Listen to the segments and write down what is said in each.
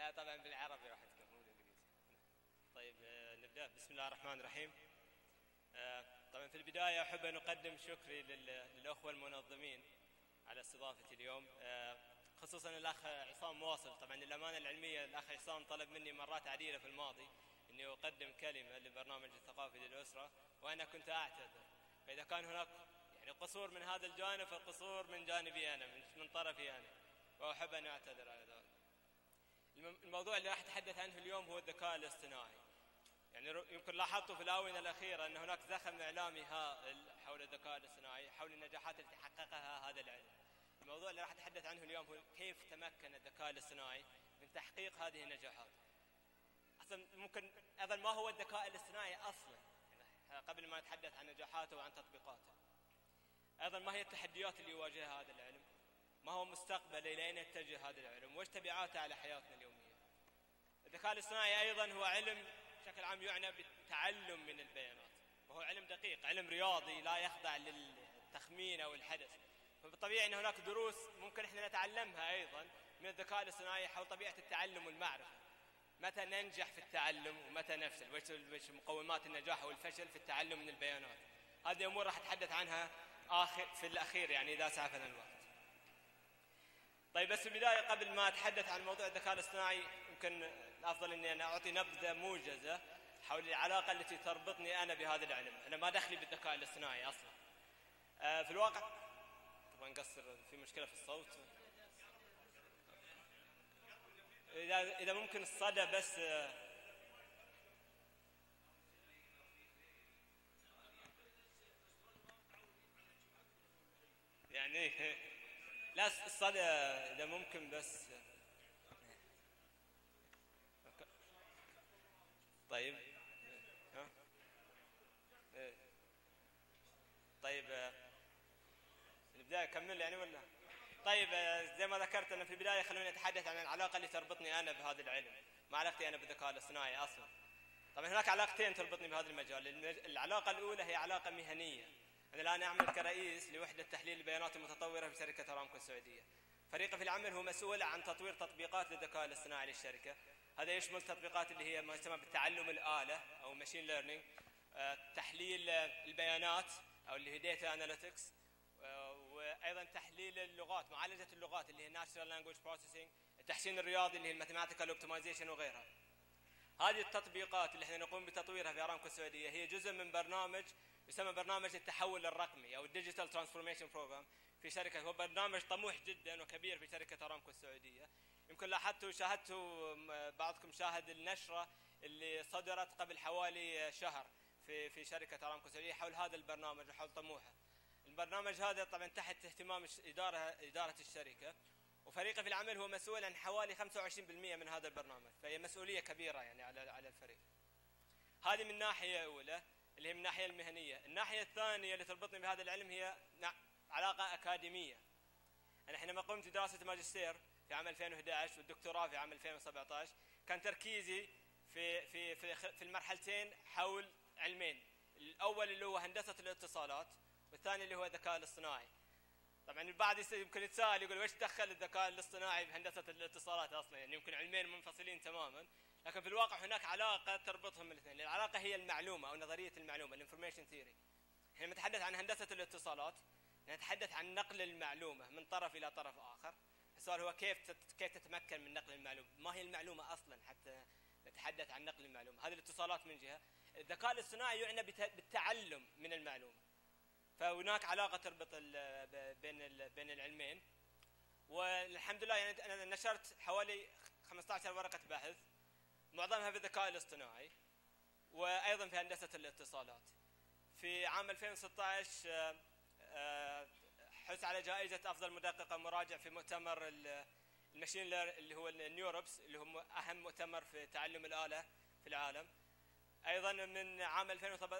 لا طبعا بالعربي راح تكون مو بالانجليزي. طيب نبدا. بسم الله الرحمن الرحيم. طبعا في البدايه احب ان اقدم شكري للاخوه المنظمين على استضافتي اليوم، خصوصا الاخ عصام واصل. طبعا للامانه العلميه الاخ عصام طلب مني مرات عديده في الماضي اني اقدم كلمه للبرنامج الثقافي للاسره، وانا كنت اعتذر. فاذا كان هناك يعني قصور من هذا الجانب فالقصور من جانبي انا، من طرفي انا، واحب ان اعتذر على ذلك. الموضوع اللي راح اتحدث عنه اليوم هو الذكاء الاصطناعي. يعني يمكن لاحظتوا في الآونة الأخيرة أن هناك زخم إعلامي هائل حول الذكاء الاصطناعي، حول النجاحات التي حققها هذا العلم. الموضوع اللي راح أتحدث عنه اليوم هو كيف تمكن الذكاء الاصطناعي من تحقيق هذه النجاحات. أصلا ممكن أيضا ما هو الذكاء الاصطناعي أصلا، يعني قبل ما نتحدث عن نجاحاته وعن تطبيقاته. أيضا ما هي التحديات اللي يواجهها هذا العلم؟ ما هو مستقبله؟ إلى أين يتجه هذا العلم؟ وإيش تبعاته على حياتنا اليومية؟ الذكاء الاصطناعي أيضا هو علم بشكل عام يعنى بالتعلم من البيانات، وهو علم دقيق، علم رياضي لا يخضع للتخمين أو الحدث. فبالطبيعي أن هناك دروس ممكن إحنا نتعلمها أيضا من الذكاء الاصطناعي حول طبيعة التعلم والمعرفة. متى ننجح في التعلم ومتى نفشل، وش مقومات النجاح والفشل في التعلم من البيانات. هذه أمور راح أتحدث عنها في الأخير يعني إذا سعفنا الوقت. طيب بس في البداية قبل ما أتحدث عن موضوع الذكاء الاصطناعي يمكن الأفضل أني أنا أعطي نبذة موجزة حول العلاقة التي تربطني أنا بهذا العلم. أنا ما دخلي بالذكاء الاصطناعي أصلا. في الواقع طبعا قصر في مشكلة في الصوت. إذا ممكن الصدى بس يعني لا الصدى إذا ممكن بس. طيب طيب نبدأ أكمل يعني ولا؟ طيب زي ما ذكرت أنا في البداية خلوني أتحدث عن العلاقة اللي تربطني أنا بهذا العلم. ما علاقتي أنا بالذكاء الاصطناعي أصلا. طبعا هناك علاقتين تربطني بهذا المجال. العلاقة الأولى هي علاقة مهنية. أنا الآن أعمل كرئيس لوحدة تحليل البيانات المتطورة في شركة أرامكو السعودية. فريقي في العمل هو مسؤول عن تطوير تطبيقات للذكاء الاصطناعي للشركة. هذا يشمل تطبيقات اللي هي ما يسمى بالتعلم الآلة أو ماشين ليرنينج، تحليل البيانات أو اللي هي داتا أناليتكس، وأيضا تحليل اللغات، معالجة اللغات اللي هي Natural Language Processing، التحسين الرياضي اللي هي Mathematical Optimization وغيرها. هذه التطبيقات اللي احنا نقوم بتطويرها في أرامكو السعودية هي جزء من برنامج يسمى برنامج التحول الرقمي أو Digital Transformation Program في شركة. هو برنامج طموح جدا وكبير في شركة أرامكو السعودية. يمكن لاحظتوا شاهدتوا بعضكم شاهد النشرة اللي صدرت قبل حوالي شهر في شركة أرامكو السعودية حول هذا البرنامج وحول طموحه. البرنامج هذا طبعا تحت اهتمام إدارة الشركة، وفريقي في العمل هو مسؤول عن حوالي 25% من هذا البرنامج، فهي مسؤولية كبيرة يعني على الفريق. هذه من ناحية أولى اللي هي من الناحية المهنية. الناحية الثانية اللي تربطني بهذا العلم هي علاقة أكاديمية. أنا حينما قمت بدراسة الماجستير في عام 2011 والدكتوراه في عام 2017 كان تركيزي في المرحلتين حول علمين. الأول اللي هو هندسة الاتصالات، والثاني اللي هو الذكاء الاصطناعي. طبعا البعض يمكن يتساءل يقول وش دخل الذكاء الاصطناعي بهندسة الاتصالات أصلا؟ يعني يمكن علمين منفصلين تماما، لكن في الواقع هناك علاقة تربطهم الاثنين. العلاقة هي المعلومة أو نظرية المعلومة، الانفورميشن ثيوري. حينما نتحدث عن هندسة الاتصالات نتحدث عن نقل المعلومة من طرف إلى طرف آخر. السؤال هو كيف تتمكن من نقل المعلومة؟ ما هي المعلومة أصلا حتى نتحدث عن نقل المعلومة؟ هذه الاتصالات من جهة. الذكاء الاصطناعي يعنى بالتعلم من المعلومة. فهناك علاقة تربط بين العلمين. والحمد لله يعني أنا نشرت حوالي 15 ورقة بحث معظمها في الذكاء الاصطناعي وأيضا في هندسة الاتصالات. في عام 2016 حصل على جائزة أفضل مدقق مراجع في مؤتمر الماشين اللي هو النيوروبس، اللي هو أهم مؤتمر في تعلم الآلة في العالم. أيضا من عام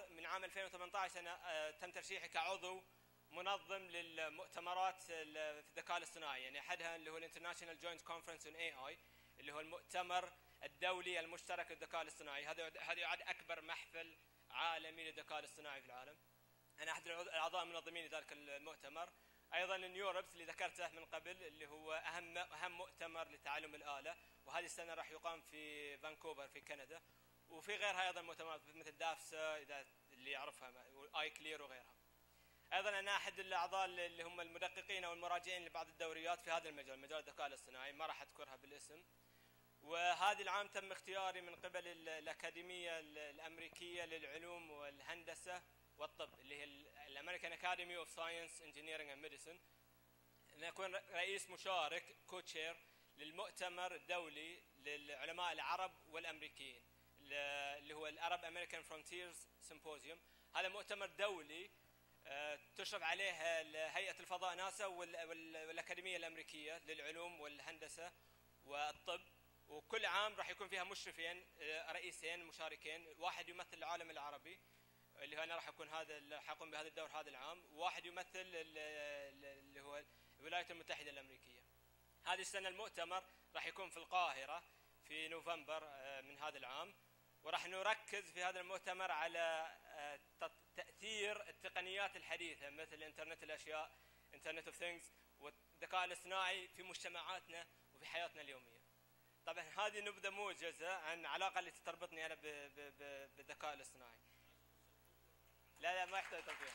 2018 أنا تم ترشيحي كعضو منظم للمؤتمرات في الذكاء الاصطناعي. يعني أحدها اللي هو International Joint Conference on AI، اللي هو المؤتمر الدولي المشترك للذكاء الاصطناعي. هذا يعد أكبر محفل عالمي للذكاء الاصطناعي في العالم. أنا أحد الأعضاء المنظمين لذلك المؤتمر، ايضا النيوربس اللي ذكرته من قبل، اللي هو اهم مؤتمر لتعلم الاله، وهذه السنه راح يقام في فانكوفر في كندا. وفي غيرها ايضا مؤتمرات مثل دافسا اذا اللي يعرفها، واي كلير وغيرها. ايضا انا احد الاعضاء اللي هم المدققين او المراجعين لبعض الدوريات في هذا المجال، مجال الذكاء الاصطناعي، ما راح اذكرها بالاسم. وهذا العام تم اختياري من قبل الأكاديمية الأمريكية للعلوم والهندسة والطب، اللي هي الأمريكان أكاديمي أوف ساينس انجينيرنج اند ميديسن، أن أكون رئيس مشارك كوتشير للمؤتمر الدولي للعلماء العرب والأمريكيين، اللي هو الأرب أمريكان فرونتيرز سيمبوزيوم. هذا مؤتمر دولي تشرف عليه هيئة الفضاء ناسا والأكاديمية الأمريكية للعلوم والهندسة والطب. وكل عام راح يكون فيها مشرفين رئيسين مشاركين، واحد يمثل العالم العربي اللي هو انا راح اقوم بهذا الدور هذا العام، وواحد يمثل اللي هو الولايات المتحده الامريكيه. هذه السنه المؤتمر راح يكون في القاهره في نوفمبر من هذا العام، وراح نركز في هذا المؤتمر على تاثير التقنيات الحديثه مثل انترنت الاشياء، انترنت اوف ثينجز، والذكاء الاصطناعي في مجتمعاتنا وفي حياتنا اليوميه. طبعا هذه نبذه موجزه عن العلاقه اللي تربطني انا بالذكاء الاصطناعي. لا ما يحتاج توضيح.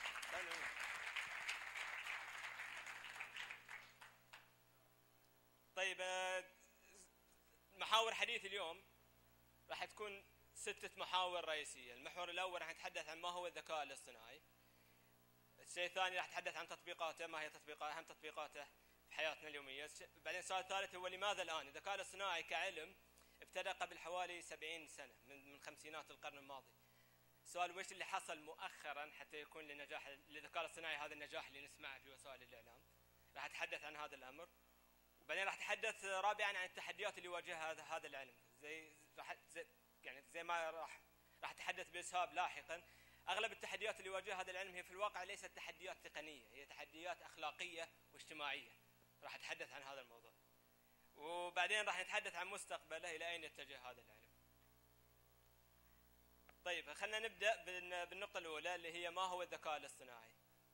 طيب محاور حديث اليوم راح تكون 6 محاور رئيسيه. المحور الاول راح نتحدث عن ما هو الذكاء الاصطناعي. الشيء الثاني راح نتحدث عن تطبيقاته، ما هي اهم تطبيقاته في حياتنا اليوميه. بعدين السؤال الثالث هو لماذا الان؟ الذكاء الاصطناعي كعلم ابتدأ قبل حوالي 70 سنه من خمسينات القرن الماضي. السؤال وش اللي حصل مؤخرا حتى يكون لنجاح للذكاء الاصطناعي هذا النجاح اللي نسمعه في وسائل الاعلام؟ راح اتحدث عن هذا الامر. وبعدين راح اتحدث رابعا عن التحديات اللي يواجهها هذا العلم، زي ما راح اتحدث باسهاب لاحقا. اغلب التحديات اللي يواجهها هذا العلم هي في الواقع ليست تحديات تقنيه، هي تحديات اخلاقيه واجتماعيه. راح اتحدث عن هذا الموضوع. وبعدين راح نتحدث عن مستقبله، الى اين يتجه هذا العلم. طيب خلينا نبدا بالنقطه الاولى اللي هي ما هو الذكاء الاصطناعي.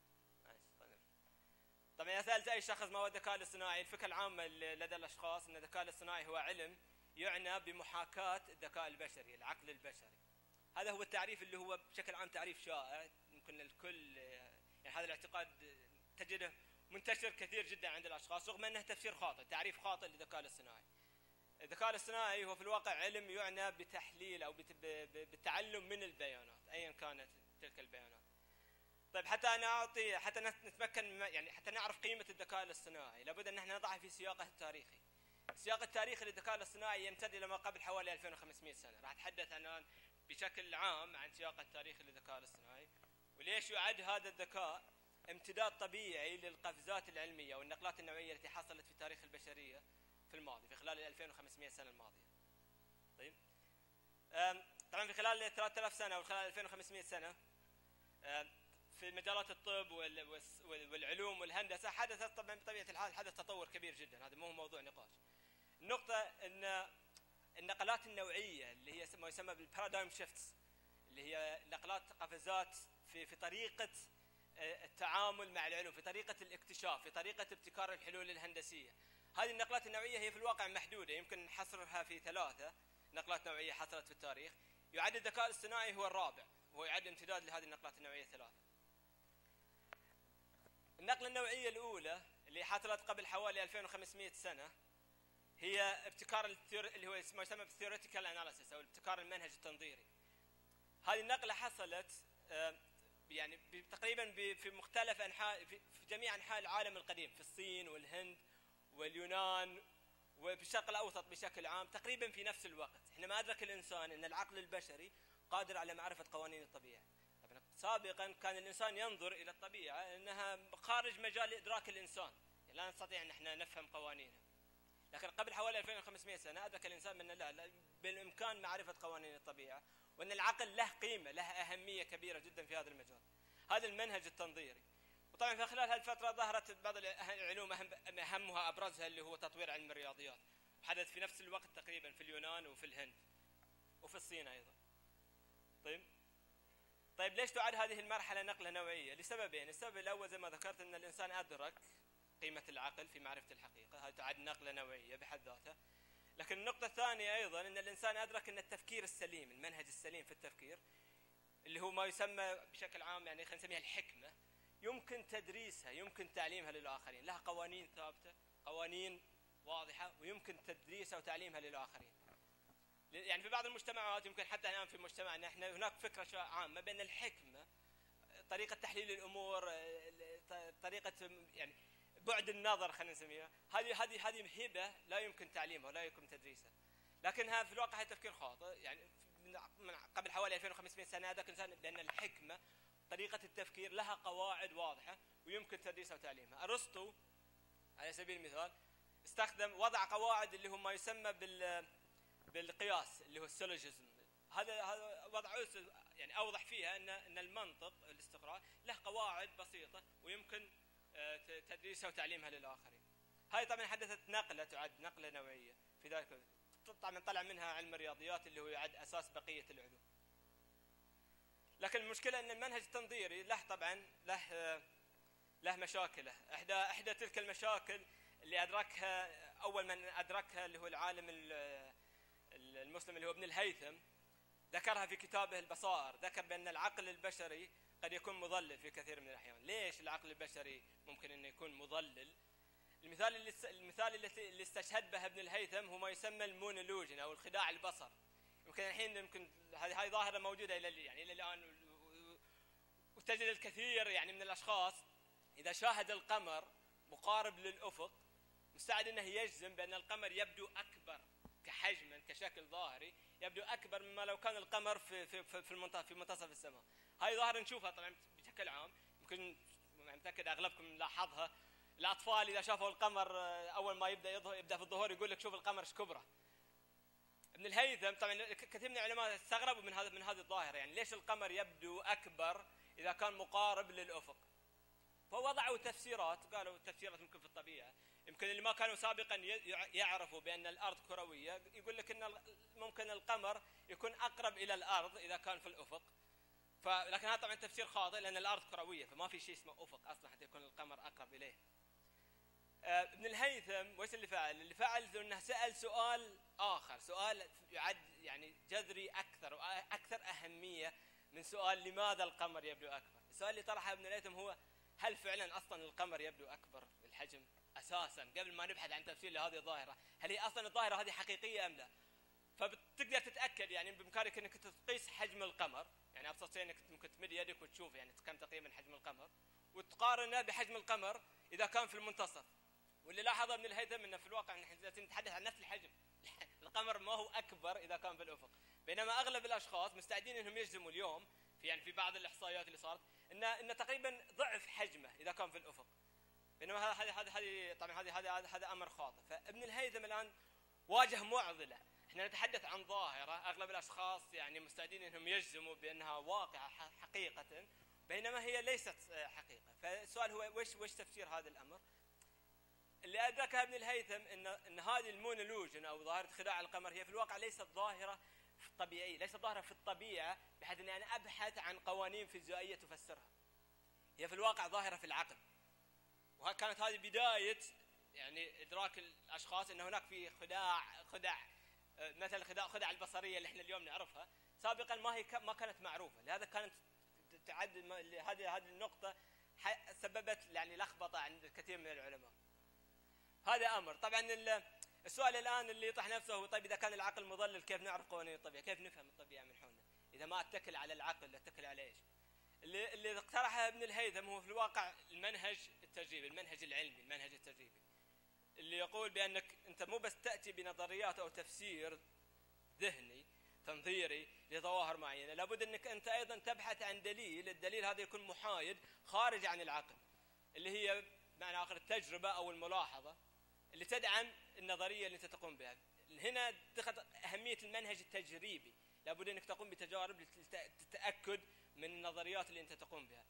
طبعا اذا سالت اي شخص ما هو الذكاء الاصطناعي، الفكره العامه لدى الاشخاص ان الذكاء الاصطناي هو علم يعنى بمحاكاه الذكاء البشري، العقل البشري. هذا هو التعريف اللي هو بشكل عام تعريف شائع، يمكن الكل يعني هذا الاعتقاد تجده منتشر كثير جدا عند الاشخاص، رغم انه تفسير خاطئ، تعريف خاطئ للذكاء الاصطناعي. الذكاء الاصطناعي هو في الواقع علم يعنى بتحليل او بالتعلم من البيانات ايا كانت تلك البيانات. طيب حتى نتمكن يعني حتى نعرف قيمه الذكاء الاصطناعي لابد ان احنا نضعها في سياقه التاريخي. السياق التاريخي للذكاء الاصطناعي يمتد الى ما قبل حوالي 2500 سنه. راح اتحدث الان بشكل عام عن سياق التاريخي للذكاء الاصطناعي، وليش يعد هذا الذكاء امتداد طبيعي للقفزات العلميه والنقلات النوعيه التي حصلت في تاريخ البشريه في الماضي، في خلال ال 2500 سنه الماضيه. طيب طبعا في خلال 3000 سنه او خلال 2500 سنه في مجالات الطب والعلوم والهندسه حدثت طبعا بطبيعه الحال حدث تطور كبير جدا، هذا مو موضوع نقاش. النقطه ان النقلات النوعيه اللي هي ما يسمى بالبارادايم شيفتس، اللي هي نقلات قفزات في طريقه التعامل مع العلوم، في طريقه الاكتشاف، في طريقه ابتكار الحلول الهندسيه. هذه النقلات النوعيه هي في الواقع محدوده، يمكن حصرها في 3 نقلات نوعيه حصلت في التاريخ. يعد الذكاء الاصطناعي هو الرابع، وهو يعد امتداد لهذه النقلات النوعيه 3. النقله النوعيه الاولى اللي حصلت قبل حوالي 2500 سنه هي ابتكار اللي هو ما يسمى بالثيوريتيكال اناليسيس او ابتكار المنهج التنظيري. هذه النقله حصلت يعني تقريبا في مختلف انحاء في جميع انحاء العالم القديم، في الصين والهند واليونان وفي الشرق الاوسط بشكل عام، تقريبا في نفس الوقت. احنا ما ادرك الانسان ان العقل البشري قادر على معرفه قوانين الطبيعه. سابقا كان الانسان ينظر الى الطبيعه انها خارج مجال ادراك الانسان، يعني لا نستطيع ان احنا نفهم قوانينها. لكن قبل حوالي 2500 سنه ادرك الانسان ان لا بالامكان معرفه قوانين الطبيعه، وان العقل له قيمه، له اهميه كبيره جدا في هذا المجال. هذا المنهج التنظيري. وطبعا في خلال هالفتره ظهرت بعض العلوم اهمها ابرزها اللي هو تطوير علم الرياضيات، وحدث في نفس الوقت تقريبا في اليونان وفي الهند وفي الصين ايضا. طيب طيب ليش تعد هذه المرحلة نقلة نوعية؟ لسببين. السبب الأول زي ما ذكرت أن الإنسان أدرك قيمة العقل في معرفة الحقيقة، هذه تعد نقلة نوعية بحد ذاتها. لكن النقطة الثانية أيضا أن الإنسان أدرك أن التفكير السليم، المنهج السليم في التفكير اللي هو ما يسمى بشكل عام يعني خلينا نسميها الحكمة، يمكن تدريسها، يمكن تعليمها للآخرين، لها قوانين ثابتة، قوانين واضحة، ويمكن تدريسها وتعليمها للآخرين. يعني في بعض المجتمعات يمكن حتى الآن في مجتمعنا احنا هناك فكرة عامة بأن الحكمة طريقة تحليل الأمور، طريقة يعني بعد النظر خلينا نسميها، هذه هبة لا يمكن تعليمها ولا يمكن تدريسها. لكنها في الواقع هي تفكير خاطئ. يعني من قبل حوالي 2500 سنة ذاك الإنسان بأن الحكمة طريقة التفكير لها قواعد واضحة ويمكن تدريسها وتعليمها. أرسطو على سبيل المثال وضع قواعد اللي هو ما يسمى بالقياس اللي هو السيلوجيزم. هذا وضع يعني أوضح فيها أن المنطق الاستقراء له قواعد بسيطة ويمكن تدريسها وتعليمها للآخرين. هاي طبعا حدثت نقلة، تعد نقلة نوعية في ذلك. طبعا طلع منها علم الرياضيات اللي هو يعد أساس بقية العلوم. لكن المشكلة أن المنهج التنظيري له طبعا له مشاكله. إحدى تلك المشاكل اللي أدركها أول من أدركها اللي هو العالم المسلم اللي هو ابن الهيثم، ذكرها في كتابه البصائر. ذكر بأن العقل البشري قد يكون مضلل في كثير من الأحيان. ليش العقل البشري ممكن أن يكون مضلل؟ المثال اللي استشهد به ابن الهيثم هو ما يسمى المونولوجن أو الخداع البصر. يمكن الحين هذه ظاهرة موجودة إلى الآن، وتجد الكثير يعني من الأشخاص إذا شاهد القمر مقارب للأفق مستعد أنه يجزم بأن القمر يبدو أكبر كحجما كشكل ظاهري، يبدو أكبر مما لو كان القمر في منتصف السماء. هاي ظاهرة نشوفها طبعا بشكل عام، يمكن متأكد أغلبكم لاحظها. الأطفال إذا شافوا القمر أول ما يبدأ في الظهور يقول لك شوف القمر ايش كبره. ابن الهيثم طبعا كثير من العلماء استغربوا من هذه الظاهرة، يعني ليش القمر يبدو أكبر إذا كان مقارب للأفق؟ فوضعوا تفسيرات، قالوا تفسيرات ممكن في الطبيعة، يمكن اللي ما كانوا سابقا يعرفوا بأن الأرض كروية يقول لك أن ممكن القمر يكون أقرب إلى الأرض إذا كان في الأفق. لكن هذا طبعا تفسير خاطئ لأن الأرض كروية فما في شيء اسمه أفق أصلا حتى يكون القمر أقرب إليه. ابن الهيثم وش اللي فعل؟ اللي فعل أنه سأل سؤال آخر، سؤال يعد يعني جذري أكثر وأكثر أهمية من سؤال لماذا القمر يبدو أكبر. السؤال اللي طرحه ابن الهيثم هو هل فعلا أصلا القمر يبدو أكبر بالحجم أساسا قبل ما نبحث عن تفسير لهذه الظاهرة؟ هل هي أصلا الظاهرة هذه حقيقية أم لا؟ فبتقدر تتأكد يعني بإمكانك أنك تقيس حجم القمر، يعني أبسط شيء أنك ممكن تمد يدك وتشوف يعني كم تقريبا حجم القمر وتقارنه بحجم القمر إذا كان في المنتصف. واللي لاحظه ابن الهيثم أنه في الواقع نحن نتحدث عن نفس الحجم. القمر ما هو أكبر إذا كان في الأفق، بينما أغلب الأشخاص مستعدين أنهم يجزموا اليوم في بعض الإحصائيات اللي صارت إن تقريبا ضعف حجمه إذا كان في الأفق. بينما هذه طبعا هذا أمر خاطئ. فابن الهيثم الآن واجه معضلة. احنا نتحدث عن ظاهرة أغلب الأشخاص يعني مستعدين أنهم يجزموا بأنها واقعة حقيقة، بينما هي ليست حقيقة. فالسؤال هو وش تفسير هذا الأمر؟ اللي أدركها ابن الهيثم إن هذه المونولوجن أو ظاهرة خداع القمر هي في الواقع ليست ظاهرة طبيعية، ليست ظاهرة في الطبيعة بحيث أني أنا أبحث عن قوانين فيزيائية تفسرها. هي في الواقع ظاهرة في العقل. وكانت هذه بداية يعني إدراك الأشخاص أن هناك في خدع مثل خدع البصرية اللي احنا اليوم نعرفها، سابقا ما كانت معروفة. لهذا كانت تعد هذه النقطة سببت يعني لخبطة عند كثير من العلماء. هذا أمر. طبعا السؤال الآن اللي يطرح نفسه هو طيب إذا كان العقل مضلل كيف نعرف قوانين الطبيعة؟ كيف نفهم الطبيعة من حولنا؟ إذا ما أتكل على العقل أتكل على إيش؟ اللي اقترحه ابن الهيثم هو في الواقع المنهج التجريبي، المنهج العلمي، المنهج التجريبي، اللي يقول بأنك أنت مو بس تأتي بنظريات أو تفسير ذهني تنظيري لظواهر معينة، لابد أنك أنت أيضا تبحث عن دليل. الدليل هذا يكون محايد خارج عن العقل، اللي هي معنى آخر التجربة أو الملاحظة اللي تدعم النظرية اللي أنت تقوم بها. هنا دخلت أهمية المنهج التجريبي، لابد أنك تقوم بتجارب للتأكد من النظريات اللي أنت تقوم بها.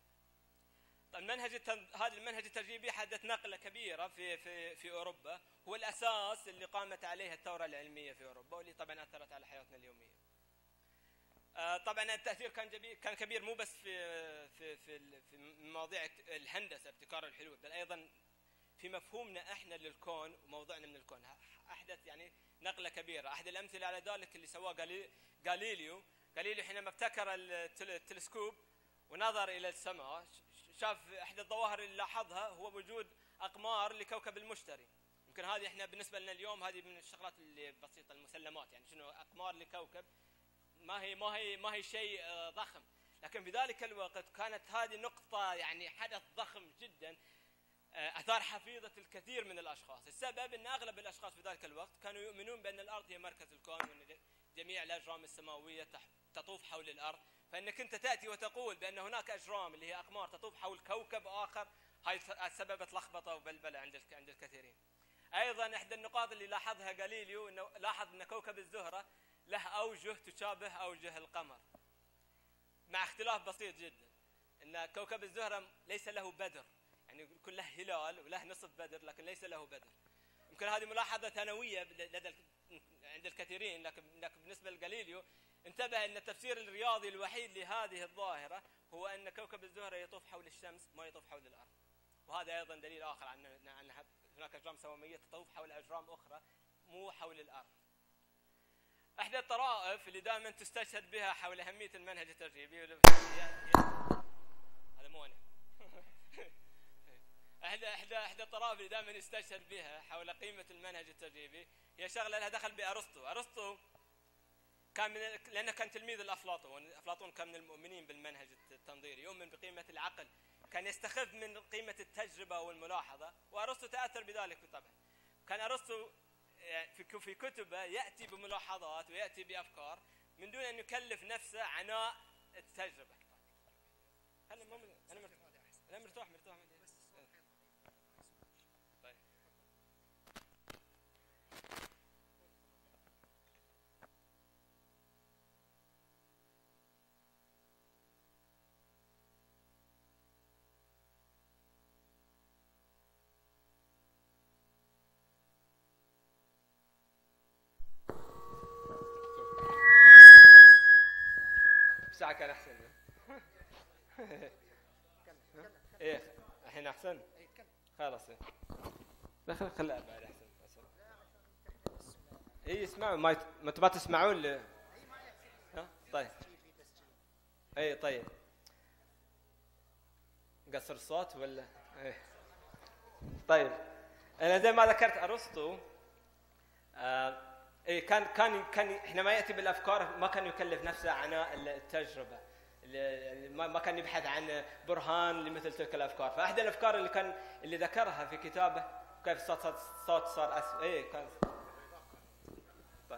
طيب هذا المنهج التجريبي حدث نقلة كبيرة في أوروبا، هو الأساس اللي قامت عليه الثورة العلمية في أوروبا، واللي طبعا أثرت على حياتنا اليومية. طبعا التاثير كان كبير، مو بس في مواضيع الهندسه ابتكار الحلول، بل ايضا في مفهومنا احنا للكون وموضوعنا من الكون. احدث يعني نقله كبيره. احد الامثله على ذلك اللي سواه غاليليو حينما ابتكر التلسكوب ونظر الى السماء، شاف احدى الظواهر اللي لاحظها هو وجود اقمار لكوكب المشتري. يمكن هذه احنا بالنسبه لنا اليوم هذه من الشغلات اللي بسيطه، المسلمات، يعني شنو اقمار لكوكب، ما هي شيء ضخم، لكن في ذلك الوقت كانت هذه نقطه يعني حدث ضخم جدا اثار حفيظه الكثير من الاشخاص. السبب ان اغلب الاشخاص في ذلك الوقت كانوا يؤمنون بان الارض هي مركز الكون، وان جميع الاجرام السماويه تطوف حول الارض، فانك انت تاتي وتقول بان هناك اجرام اللي هي اقمار تطوف حول كوكب اخر، هاي سببت لخبطه وبلبله عند الكثيرين. ايضا احدى النقاط اللي لاحظها غاليليو انه لاحظ ان كوكب الزهره له اوجه تشابه اوجه القمر، مع اختلاف بسيط جدا، ان كوكب الزهره ليس له بدر، يعني يكون له هلال وله نصف بدر لكن ليس له بدر. يمكن هذه ملاحظه ثانويه عند الكثيرين، لكن بالنسبه لغاليليو انتبه ان التفسير الرياضي الوحيد لهذه الظاهره هو ان كوكب الزهره يطوف حول الشمس ما يطوف حول الارض. وهذا ايضا دليل اخر عن ان هناك اجرام سوميه تطوف حول اجرام اخرى مو حول الارض. احدى الطرائف اللي دائما تستشهد بها حول اهميه المنهج التجريبي هذا مو انا احدى الطرائف اللي دائما يستشهد بها حول قيمه المنهج التجريبي هي شغله لها دخل بارسطو. ارسطو كان لانه كان تلميذ الافلاطون، افلاطون كان من المؤمنين بالمنهج التنظيري، يؤمن بقيمه العقل، كان يستخف من قيمه التجربه والملاحظه، وارسطو تاثر بذلك بالطبع. كان ارسطو في كتبه ياتي بملاحظات وياتي بافكار من دون ان يكلف نفسه عناء التجربه. انا مرتاح طيب. ساعة كان احسن. ايه الحين احسن؟ خلاص خلها بعد احسن. اي اسمعوا، ما تسمعون ها طيب. اي طيب قصر الصوت ولا ايه؟ طيب انا زي ما ذكرت ارسطو اي كان حينما ياتي بالافكار ما كان يكلف نفسه عناء التجربه، ما كان يبحث عن برهان لمثل تلك الافكار. فاحدى الافكار اللي ذكرها في كتابه كيف الصوت صار كان طيب.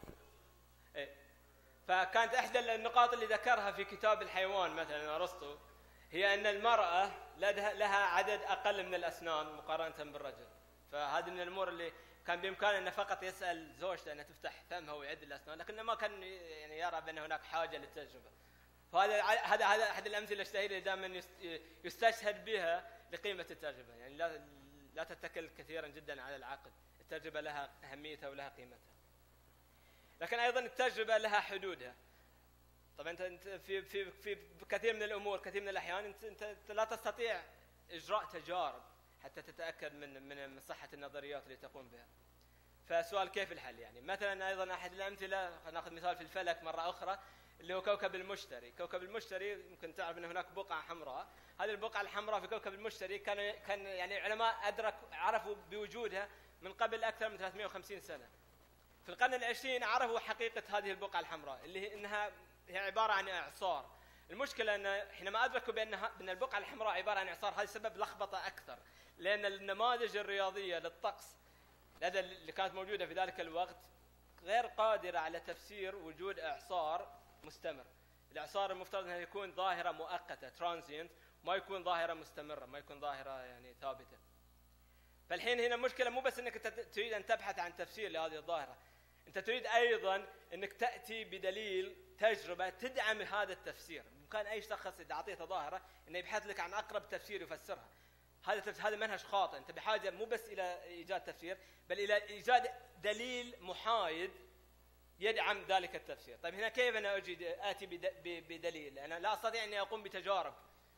فكانت احدى النقاط اللي ذكرها في كتاب الحيوان مثلا ارسطو هي ان المراه لها عدد اقل من الاسنان مقارنه بالرجل. فهذه من الامور اللي كان بامكانه انه فقط يسال زوجته انها تفتح فمها ويعد الاسنان، لكنه ما كان يعني يرى بان هناك حاجه للتجربه. فهذا احد الامثله الشهيره اللي دائما يستشهد بها لقيمه التجربه، يعني لا تتكل كثيرا جدا على العقل، التجربه لها اهميتها ولها قيمتها. لكن ايضا التجربه لها حدودها. طبعا انت في كثير من الامور كثير من الاحيان انت لا تستطيع اجراء تجارب حتى تتاكد من صحه النظريات اللي تقوم بها. فالسؤال كيف الحل؟ يعني مثلا ايضا احد الامثله، ناخذ مثال في الفلك مره اخرى اللي هو كوكب المشتري. كوكب المشتري يمكن تعرف ان هناك بقعه حمراء، هذه البقعه الحمراء في كوكب المشتري كان يعني علماء عرفوا بوجودها من قبل اكثر من 350 سنه. في القرن العشرين عرفوا حقيقه هذه البقعه الحمراء اللي هي عباره عن اعصار. المشكله ان حينما ادركوا بان البقعه الحمراء عباره عن اعصار، هذا سبب لخبطه اكثر، لان النماذج الرياضيه للطقس اللي كانت موجوده في ذلك الوقت غير قادره على تفسير وجود اعصار مستمر. الاعصار المفترض انه يكون ظاهره مؤقته ترانزينت، ما يكون ظاهره مستمره، ما يكون ظاهره يعني ثابته. فالحين هنا المشكله مو بس انك تريد ان تبحث عن تفسير لهذه الظاهره، انت تريد ايضا انك تاتي بدليل تجربه تدعم هذا التفسير. بامكان اي شخص اذا اعطيته ظاهره انه يبحث لك عن اقرب تفسير يفسرها. هذا منهج خاطئ، انت بحاجه مو بس الى ايجاد تفسير بل الى ايجاد دليل محايد يدعم ذلك التفسير. طيب هنا كيف أنا آتي بدليل؟ أنا لا أستطيع أن أقوم بتجارب.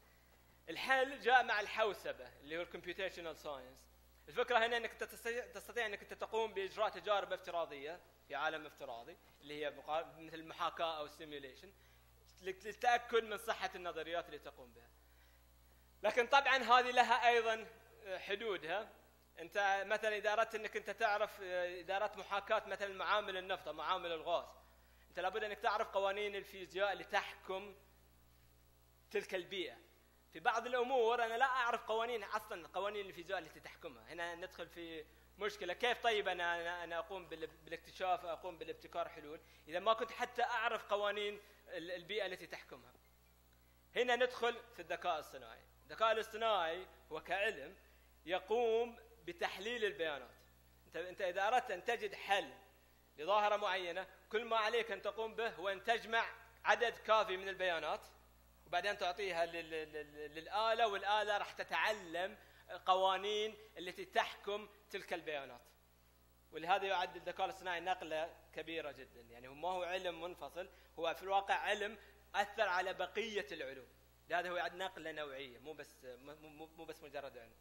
الحل جاء مع الحوسبة اللي هو الكمبيوتيشنال ساينس. الفكرة هنا أنك تستطيع أنك تقوم بإجراء تجارب افتراضية في عالم افتراضي اللي هي مثل المحاكاة أو السيميوليشن للتأكد من صحة النظريات اللي تقوم بها. لكن طبعا هذه لها أيضا حدودها. أنت مثلا إذا أردت أنك أنت تعرف إذا أردت محاكاة مثلا معامل النفط أو معامل الغاز، أنت لابد أنك تعرف قوانين الفيزياء اللي تحكم تلك البيئة. في بعض الأمور أنا لا أعرف قوانين أصلا، قوانين الفيزياء التي تحكمها. هنا ندخل في مشكلة. كيف طيب أنا أقوم بالاكتشاف، أقوم بالابتكار حلول إذا ما كنت حتى أعرف قوانين البيئة التي تحكمها؟ هنا ندخل في الذكاء الصناعي. الذكاء الاصطناعي هو كعلم يقوم بتحليل البيانات. أنت إذا أردت أن تجد حل لظاهرة معينة، كل ما عليك أن تقوم به هو أن تجمع عدد كافي من البيانات وبعدين تعطيها للآلة، والآلة راح تتعلم قوانين التي تحكم تلك البيانات. ولهذا يعد الذكاء الاصطناعي نقلة كبيرة جدا. يعني ما هو علم منفصل، هو في الواقع علم أثر على بقية العلوم. لهذا هو يعد نقلة نوعية، مو بس مجرد علم.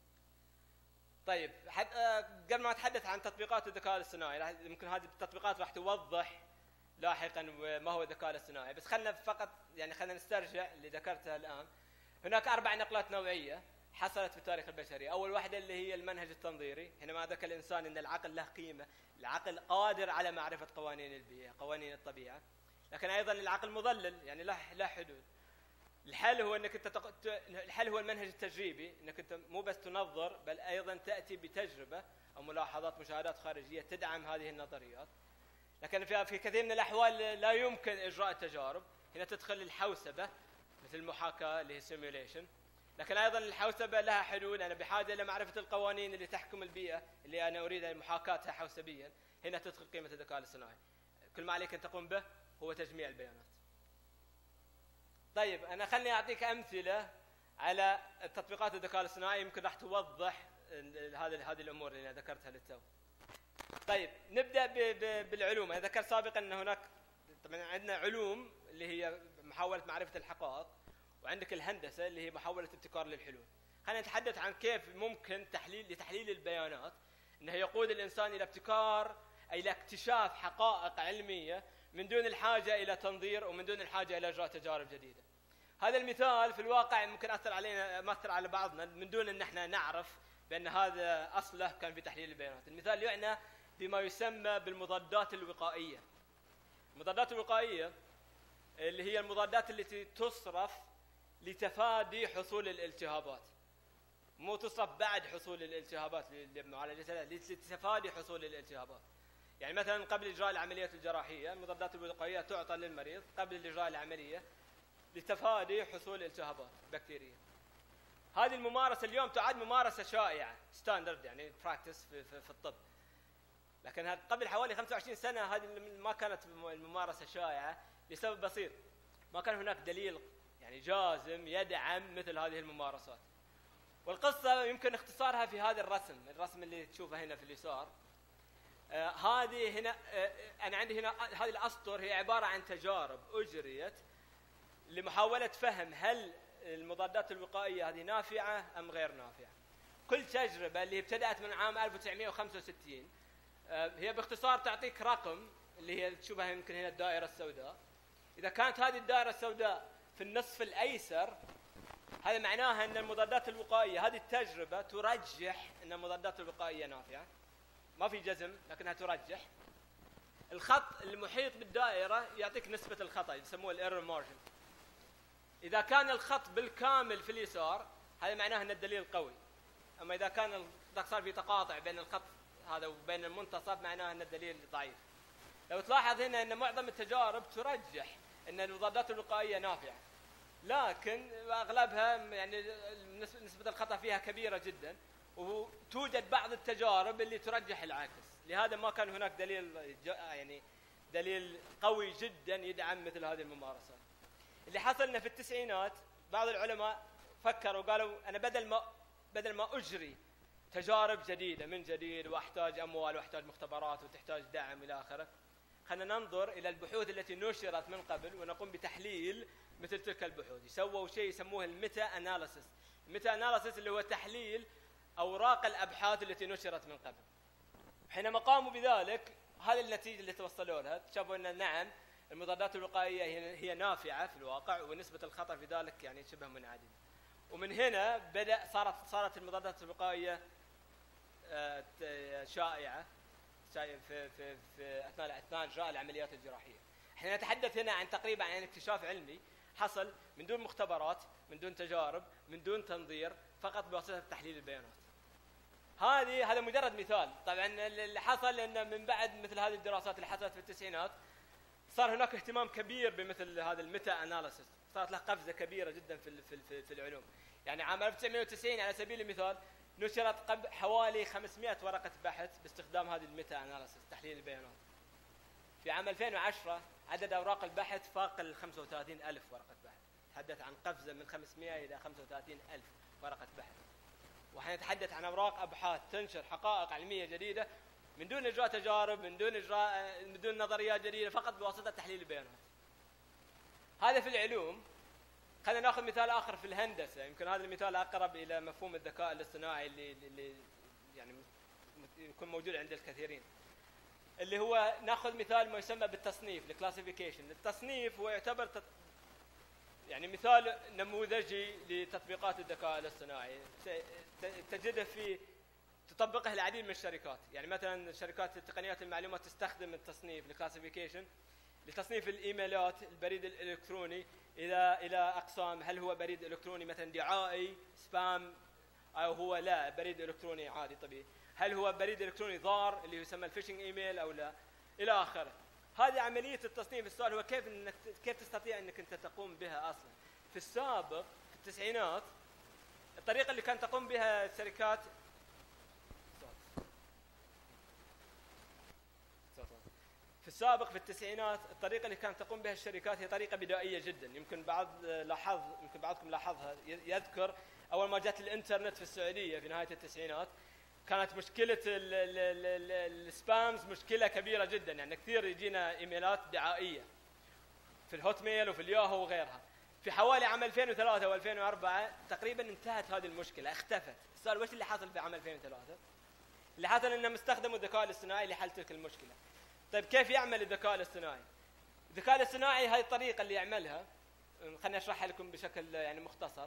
طيب قبل ما أتحدث عن تطبيقات الذكاء الاصطناعي، يمكن هذه التطبيقات راح توضح لاحقا ما هو الذكاء الاصطناعي، بس خلنا نسترجع اللي ذكرتها الآن. هناك 4 نقلات نوعية حصلت في التاريخ البشري. أول واحدة اللي هي المنهج التنظيري. حينما ذكر الإنسان أن العقل له قيمة، العقل قادر على معرفة قوانين البيئة، قوانين الطبيعة، لكن أيضا العقل مضلل، يعني له حدود. الحل هو أنك الحل هو المنهج التجريبي، أنك أنت مو بس تنظر بل أيضا تأتي بتجربة أو ملاحظات، مشاهدات خارجية تدعم هذه النظريات. لكن في كثير من الأحوال لا يمكن إجراء التجارب. هنا تدخل الحوسبة مثل المحاكاة اللي هي simulation. لكن أيضا الحوسبة لها حدود. أنا بحاجة إلى معرفة القوانين اللي تحكم البيئة اللي أنا أريد محاكاتها حوسبيا. هنا تدخل قيمة الذكاء الاصطناعي. كل ما عليك أن تقوم به هو تجميع البيانات. طيب أنا خلني أعطيك أمثلة على تطبيقات الذكاء الاصطناعي يمكن راح توضح هذه الأمور اللي أنا ذكرتها للتو. طيب نبدأ بالعلوم. أنا ذكرت سابقا أن هناك طبعا عندنا علوم اللي هي محاولة معرفة الحقائق، وعندك الهندسة اللي هي محاولة ابتكار للحلول. خلينا نتحدث عن كيف ممكن لتحليل البيانات أنه يقود الإنسان إلى ابتكار أي إلى اكتشاف حقائق علمية من دون الحاجة إلى تنظير ومن دون الحاجة إلى إجراء تجارب جديدة. هذا المثال في الواقع ممكن أثر على بعضنا من دون أن احنا نعرف بأن هذا أصله كان في تحليل البيانات. المثال يعنى بما يسمى بالمضادات الوقائية. المضادات الوقائية اللي هي المضادات التي تصرف لتفادي حصول الالتهابات، مو تصرف بعد حصول الالتهابات لمعالجتها، لتفادي حصول الالتهابات. يعني مثلا قبل إجراء العملية الجراحية المضادات الوقائية تعطى للمريض قبل إجراء العملية لتفادي حصول التهابات بكتيرية. هذه الممارسة اليوم تعد ممارسة شائعة ستاندرد، يعني براكتس في الطب. لكن قبل حوالي 25 سنة هذه ما كانت الممارسة شائعة لسبب بسيط، ما كان هناك دليل يعني جازم يدعم مثل هذه الممارسات. والقصة يمكن اختصارها في هذا الرسم اللي تشوفه هنا في اليسار. هذه هنا أنا عندي هنا هذه الأسطر هي عبارة عن تجارب أجريت لمحاولة فهم هل المضادات الوقائية هذه نافعة أم غير نافعة. كل تجربة اللي ابتدأت من عام 1965 هي باختصار تعطيك رقم اللي هي تشوفها يمكن هنا الدائرة السوداء. إذا كانت هذه الدائرة السوداء في النصف الأيسر هذا معناها أن المضادات الوقائية، هذه التجربة ترجح أن المضادات الوقائية نافعة، ما في جزم لكنها ترجح. الخط المحيط بالدائرة يعطيك نسبة الخطأ يسموه الايرور مارجن. إذا كان الخط بالكامل في اليسار هذا معناه أن الدليل قوي، أما إذا كان صار في تقاطع بين الخط هذا وبين المنتصف معناه أن الدليل ضعيف. لو تلاحظ هنا أن معظم التجارب ترجح أن المضادات الوقائية نافعة، لكن أغلبها يعني نسبة الخطأ فيها كبيرة جدا، وتوجد بعض التجارب اللي ترجح العكس. لهذا ما كان هناك دليل قوي جدا يدعم مثل هذه الممارسات. اللي حصلنا في التسعينات بعض العلماء فكروا وقالوا أنا بدل ما أجري تجارب جديدة من جديد وأحتاج أموال وأحتاج مختبرات وتحتاج دعم إلى آخره، خلينا ننظر إلى البحوث التي نشرت من قبل ونقوم بتحليل مثل تلك البحوث. سووا شيء يسموه الميتا أناليسيس. الميتا أناليسيس اللي هو تحليل أوراق الأبحاث التي نشرت من قبل. حينما قاموا بذلك هذه النتيجة اللي توصلوا لها، شافوا أن نعم المضادات الوقائية هي نافعة في الواقع، ونسبة الخطأ في ذلك يعني شبه منعدمة. ومن هنا بدأ صارت المضادات الوقائية شائعة في أثناء إجراء العمليات الجراحية. احنا نتحدث هنا عن تقريبا عن اكتشاف علمي حصل من دون مختبرات، من دون تجارب، من دون تنظير، فقط بواسطة تحليل البيانات. هذا مجرد مثال. طبعا اللي حصل ان من بعد مثل هذه الدراسات اللي حصلت في التسعينات صار هناك اهتمام كبير بمثل هذا الميتا اناليسيس، صارت له قفزه كبيره جدا في العلوم. يعني عام 1990 على سبيل المثال نشرت حوالي 500 ورقه بحث باستخدام هذه الميتا اناليسيس تحليل البيانات. في عام 2010 عدد اوراق البحث فاق ال 35,000 ورقه بحث. تحدث عن قفزه من 500 الى 35,000 ورقه بحث. وحنتحدث عن اوراق ابحاث تنشر حقائق علميه جديده من دون اجراء تجارب، من دون نظريات جديده، فقط بواسطه تحليل البيانات. هذا في العلوم. خلينا ناخذ مثال اخر في الهندسه، يمكن هذا المثال اقرب الى مفهوم الذكاء الاصطناعي اللي يعني يكون موجود عند الكثيرين. اللي هو ناخذ مثال ما يسمى بالتصنيف، الكلاسيفيكيشن. التصنيف هو يعتبر يعني مثال نموذجي لتطبيقات الذكاء الاصطناعي، تجده تطبقه العديد من الشركات. يعني مثلا شركات تقنيات المعلومات تستخدم التصنيف الكلاسيفيكيشن لتصنيف الايميلات، البريد الالكتروني الى اقسام. هل هو بريد الكتروني مثلا دعائي سبام، او هو لا بريد الكتروني عادي طبيعي؟ هل هو بريد الكتروني ضار اللي يسمى الفيشنج ايميل او لا، الى اخره. هذه عمليه التصنيف. السؤال هو كيف تستطيع انك انت تقوم بها اصلا؟ في السابق في التسعينات الطريقه اللي كانت تقوم بها الشركات في التسعينات الطريقه اللي كانت تقوم بها الشركات هي طريقه بدائيه جدا. يمكن بعضكم لاحظها، يذكر اول ما جت الانترنت في السعوديه في نهايه التسعينات كانت مشكله السبامز مشكله كبيره جدا. يعني كثير يجينا ايميلات دعائيه في الهوت ميل وفي الياهو وغيرها. في حوالي عام 2003 و2004 تقريبا انتهت هذه المشكله، اختفت. السؤال وش اللي حصل في عام 2003؟ اللي حصل انهم استخدموا الذكاء الاصطناعي لحل تلك المشكله. طيب كيف يعمل الذكاء الاصطناعي؟ الذكاء الاصطناعي هذه الطريقه اللي يعملها، خليني اشرحها لكم بشكل يعني مختصر.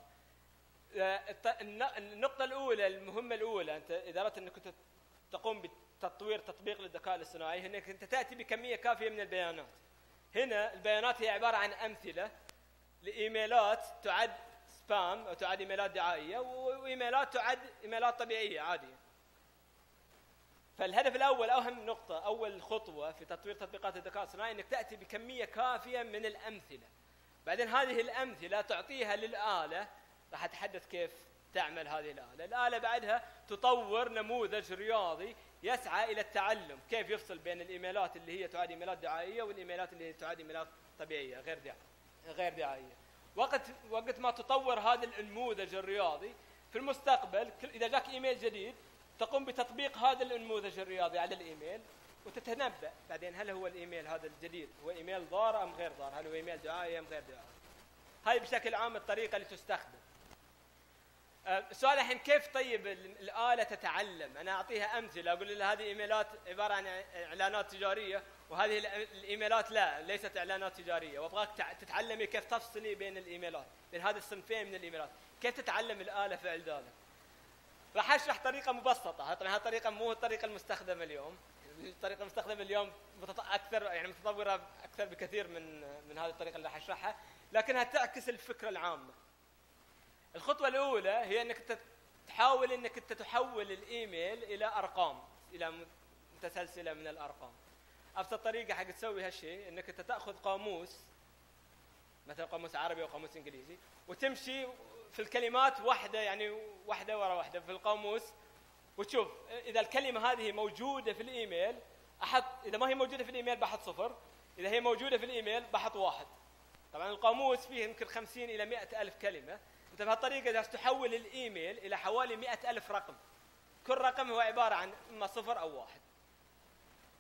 النقطه الاولى، المهمه الاولى، انت اذا اردت انك تقوم بتطوير تطبيق للذكاء الاصطناعي انك انت تاتي بكميه كافيه من البيانات. هنا البيانات هي عباره عن امثله لايميلات تعد سبام او تعد ايميلات دعائيه، وايميلات تعد ايميلات طبيعيه عاديه. فالهدف الاول، اهم نقطه، اول خطوه في تطوير تطبيقات الذكاء الصناعي انك تاتي بكميه كافيه من الامثله. بعدين هذه الامثله تعطيها للاله. راح اتحدث كيف تعمل هذه الاله. الاله بعدها تطور نموذج رياضي يسعى الى التعلم كيف يفصل بين الايميلات اللي هي تعد ايميلات دعائيه والايميلات اللي تعد ايميلات طبيعيه غير دعائيه. وقت ما تطور هذا النموذج الرياضي في المستقبل، اذا جاك ايميل جديد تقوم بتطبيق هذا النموذج الرياضي على الايميل وتتنبأ بعدين هل هو الايميل هذا الجديد هو ايميل ضار ام غير ضار، هل هو ايميل دعائي ام غير دعائي. هاي بشكل عام الطريقه اللي تستخدم. السؤال الحين كيف طيب الآلة تتعلم؟ أنا أعطيها أمثلة، أقول لها هذه إيميلات عبارة عن إعلانات تجارية، وهذه الإيميلات ليست إعلانات تجارية، وأبغاك تتعلمي كيف تفصلي بين الإيميلات، بين هذه الصنفين من الإيميلات. كيف تتعلم الآلة فعل ذلك؟ راح أشرح طريقة مبسطة. طبعا هذه الطريقة مو الطريقة المستخدمة اليوم. الطريقة المستخدمة اليوم أكثر يعني متطورة أكثر بكثير من هذه الطريقة اللي راح أشرحها، لكنها تعكس الفكرة العامة. الخطوة الأولى هي أنك تحاول أنك تحول الإيميل إلى أرقام، إلى متسلسلة من الأرقام. أبسط طريقة حق تسوي هالشيء أنك تأخذ قاموس، مثلا قاموس عربي أو قاموس إنجليزي، وتمشي في الكلمات واحدة، يعني واحدة ورا واحدة في القاموس، وتشوف إذا الكلمة هذه موجودة في الإيميل إذا ما هي موجودة في الإيميل بحط 0، إذا هي موجودة في الإيميل بحط 1. طبعا القاموس فيه يمكن 50 إلى 100,000 كلمة. أنت بهالطريقة جالس تحول الإيميل إلى حوالي 100,000 رقم، كل رقم هو عبارة عن إما 0 أو 1.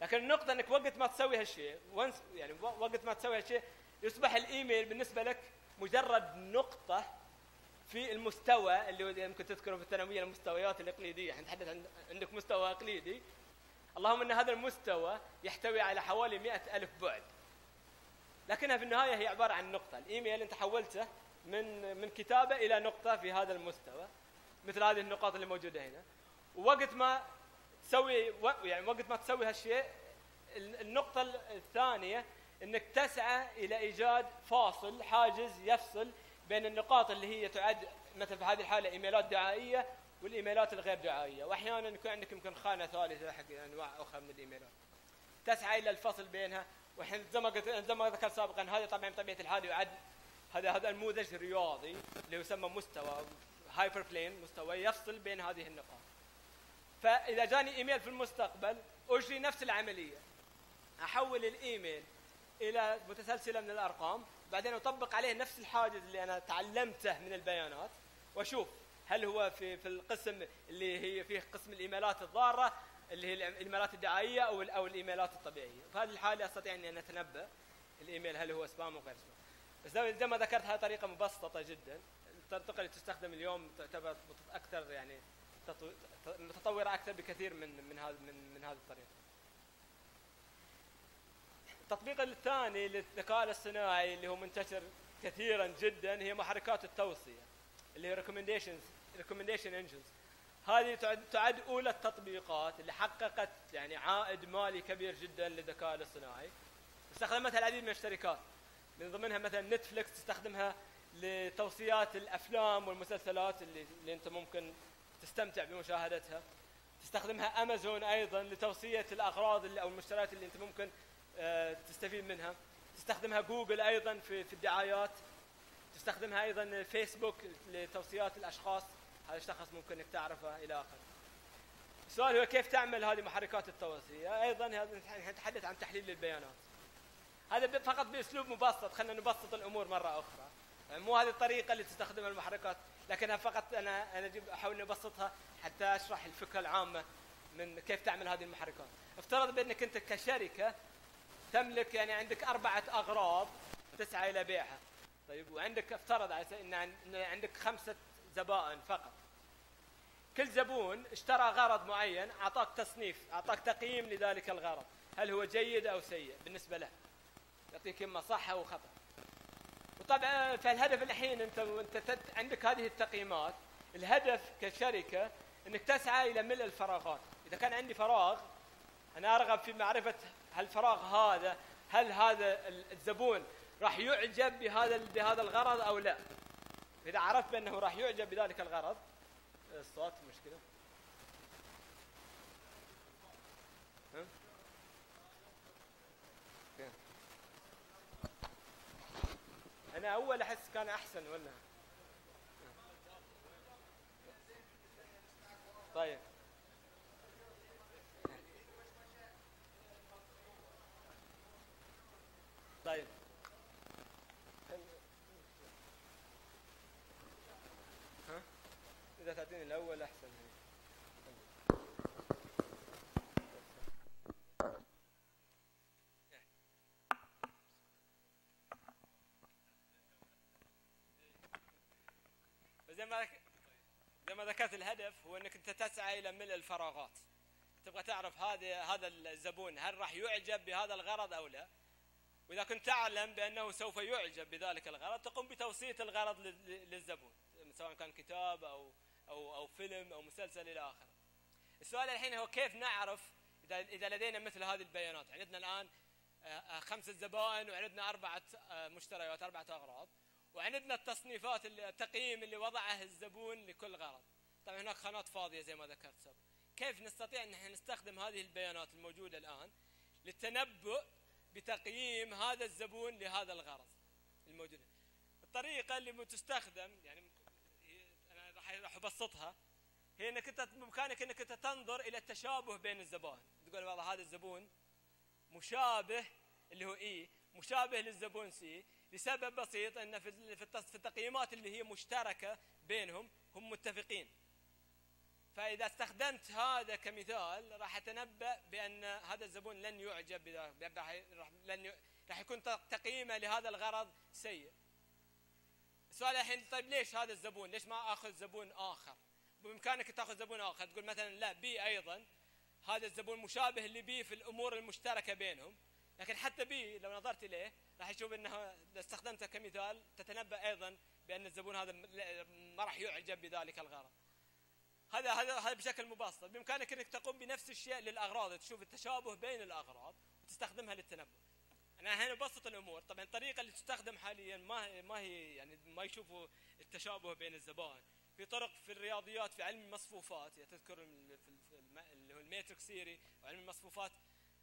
لكن النقطة انك وقت ما تسوي هالشيء يعني وقت ما تسوي هالشيء يصبح الايميل بالنسبة لك مجرد نقطة في المستوى اللي يمكن تذكره في الثانوية المستويات الإقليدية. نتحدث عندك مستوى إقليدي، اللهم ان هذا المستوى يحتوي على حوالي 100,000 بعد، لكنها في النهاية هي عبارة عن نقطة. الايميل انت حولته من كتابة الى نقطة في هذا المستوى، مثل هذه النقاط اللي موجودة هنا. ووقت ما تسوي هالشيء، النقطة الثانية انك تسعى الى ايجاد فاصل، حاجز يفصل بين النقاط اللي هي تعد مثلا في هذه الحالة ايميلات دعائية والايميلات الغير دعائية، واحيانا يكون عندك يمكن خانة ثالثة حق انواع اخرى من الايميلات، تسعى الى الفصل بينها. وحين زي ما ذكرت سابقا، هذا طبعا بطبيعة الحال يعد هذا النموذج الرياضي اللي يسمى مستوى هايبر بلين، مستوى يفصل بين هذه النقاط. فاذا جاني ايميل في المستقبل اجري نفس العملية، احول الايميل الى متسلسلة من الارقام، بعدين اطبق عليه نفس الحاجز اللي انا تعلمته من البيانات، واشوف هل هو في القسم اللي هي فيه قسم الايميلات الضارة اللي هي الايميلات الدعائية او الايميلات الطبيعية. في هذه الحالة استطيع اني اتنبأ الايميل هل هو سبام او غير سبام. بس زي ما ذكرت هذه طريقة مبسطة جدا، الطريقة اللي تستخدم اليوم تعتبر اكثر يعني متطورة اكثر بكثير من هذه الطريقة. التطبيق الثاني للذكاء الاصطناعي اللي هو منتشر كثيرا جدا هي محركات التوصية اللي هي recommendation engines. هذه تعد أولى التطبيقات اللي حققت يعني عائد مالي كبير جدا للذكاء الاصطناعي. استخدمتها العديد من الشركات، من ضمنها مثلا نتفليكس تستخدمها لتوصيات الأفلام والمسلسلات اللي أنت ممكن تستمتع بمشاهدتها. تستخدمها أمازون أيضا لتوصية الأغراض أو المشتريات اللي أنت ممكن تستفيد منها. تستخدمها جوجل أيضا في الدعايات. تستخدمها أيضا فيسبوك لتوصيات الأشخاص، هذا الشخص ممكن انك تعرفه الى اخره. السؤال هو كيف تعمل هذه محركات التوصية؟ ايضا نتحدث عن تحليل البيانات. هذا فقط باسلوب مبسط، خلينا نبسط الامور مره اخرى. يعني مو هذه الطريقه اللي تستخدمها المحركات، لكنها فقط انا احاول نبسطها حتى اشرح الفكره العامه من كيف تعمل هذه المحركات. افترض بانك انت كشركه تملك يعني عندك 4 اغراض تسعى الى بيعها. طيب وعندك افترض ان عندك 5 زبائن فقط. كل زبون اشترى غرض معين، اعطاك تصنيف، اعطاك تقييم لذلك الغرض، هل هو جيد او سيء بالنسبه له، يعطيك اما صح او خطا. وطبعا فالهدف الحين انت عندك هذه التقييمات، الهدف كشركه انك تسعى الى ملء الفراغات. اذا كان عندي فراغ انا ارغب في معرفه هل هذا الزبون راح يعجب بهذا الغرض او لا. إذا عرفت بأنه راح يعجب بذلك الغرض. الصوت مشكلة. أنا أول أحس كان أحسن ولا؟ طيب. طيب. إذا تعطيني الأول أحسن. زي ما ذكرت الهدف هو أنك أنت تسعى إلى ملء الفراغات. تبغى تعرف هذا الزبون هل راح يعجب بهذا الغرض أو لا. وإذا كنت تعلم بأنه سوف يعجب بذلك الغرض تقوم بتوصية الغرض للزبون، سواء كان كتاب أو فيلم أو مسلسل إلى آخره. السؤال الحين هو كيف نعرف إذا لدينا مثل هذه البيانات. عندنا الآن 5 زبائن، وعندنا 4 مشتريات، 4 أغراض، وعندنا التصنيفات التقييم اللي وضعه الزبون لكل غرض. طبعا هناك خانات فاضية زي ما ذكرت سابقا. كيف نستطيع أن احنا نستخدم هذه البيانات الموجودة الآن للتنبؤ بتقييم هذا الزبون لهذا الغرض الموجود؟ الطريقة اللي تستخدم يعني أنا راح أبسطها، هي انك انت بامكانك انك انت تنظر الى التشابه بين الزبائن. تقول والله هذا الزبون مشابه اللي هو اي مشابه للزبون سي لسبب بسيط، ان في التقييمات اللي هي مشتركه بينهم هم متفقين. فإذا استخدمت هذا كمثال راح أتنبأ بأن هذا الزبون لن يعجب راح يكون تقييمه لهذا الغرض سيء. السؤال الحين طيب ليش هذا الزبون؟ ليش ما آخذ زبون آخر؟ بإمكانك تأخذ زبون آخر، تقول مثلا لا بي أيضا هذا الزبون مشابه لبي في الأمور المشتركة بينهم، لكن حتى بي لو نظرت إليه راح يشوف أنه لو استخدمته كمثال تتنبأ أيضا بأن الزبون هذا ما راح يعجب بذلك الغرض. هذا بشكل مبسط. بإمكانك أنك تقوم بنفس الشيء للأغراض، تشوف التشابه بين الأغراض وتستخدمها للتنبؤ. أنا هنا ببسط الأمور. طبعا الطريقة اللي تستخدم حاليا ما هي يعني ما يشوفوا التشابه بين الزبائن. في طرق في الرياضيات في علم المصفوفات، تذكر اللي هو الماتريكس ثيوري وعلم المصفوفات،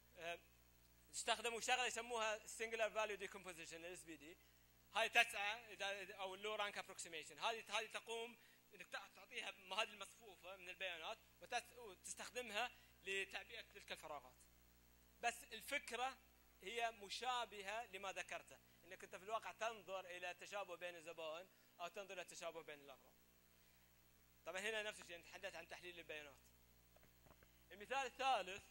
استخدموا شغله يسموها singular value decomposition الاس بي دي. هاي تسعى او اللو رانك ابروكسيميشن. هذه تقوم انك تعطيها هذه المصفوفه من البيانات وتستخدمها لتعبئه تلك الفراغات. بس الفكره هي مشابهه لما ذكرته، انك انت في الواقع تنظر الى تشابه بين الزبائن او تنظر الى تشابه بين الاغراض. طبعا هنا نفس الشيء نتحدث عن تحليل البيانات. المثال الثالث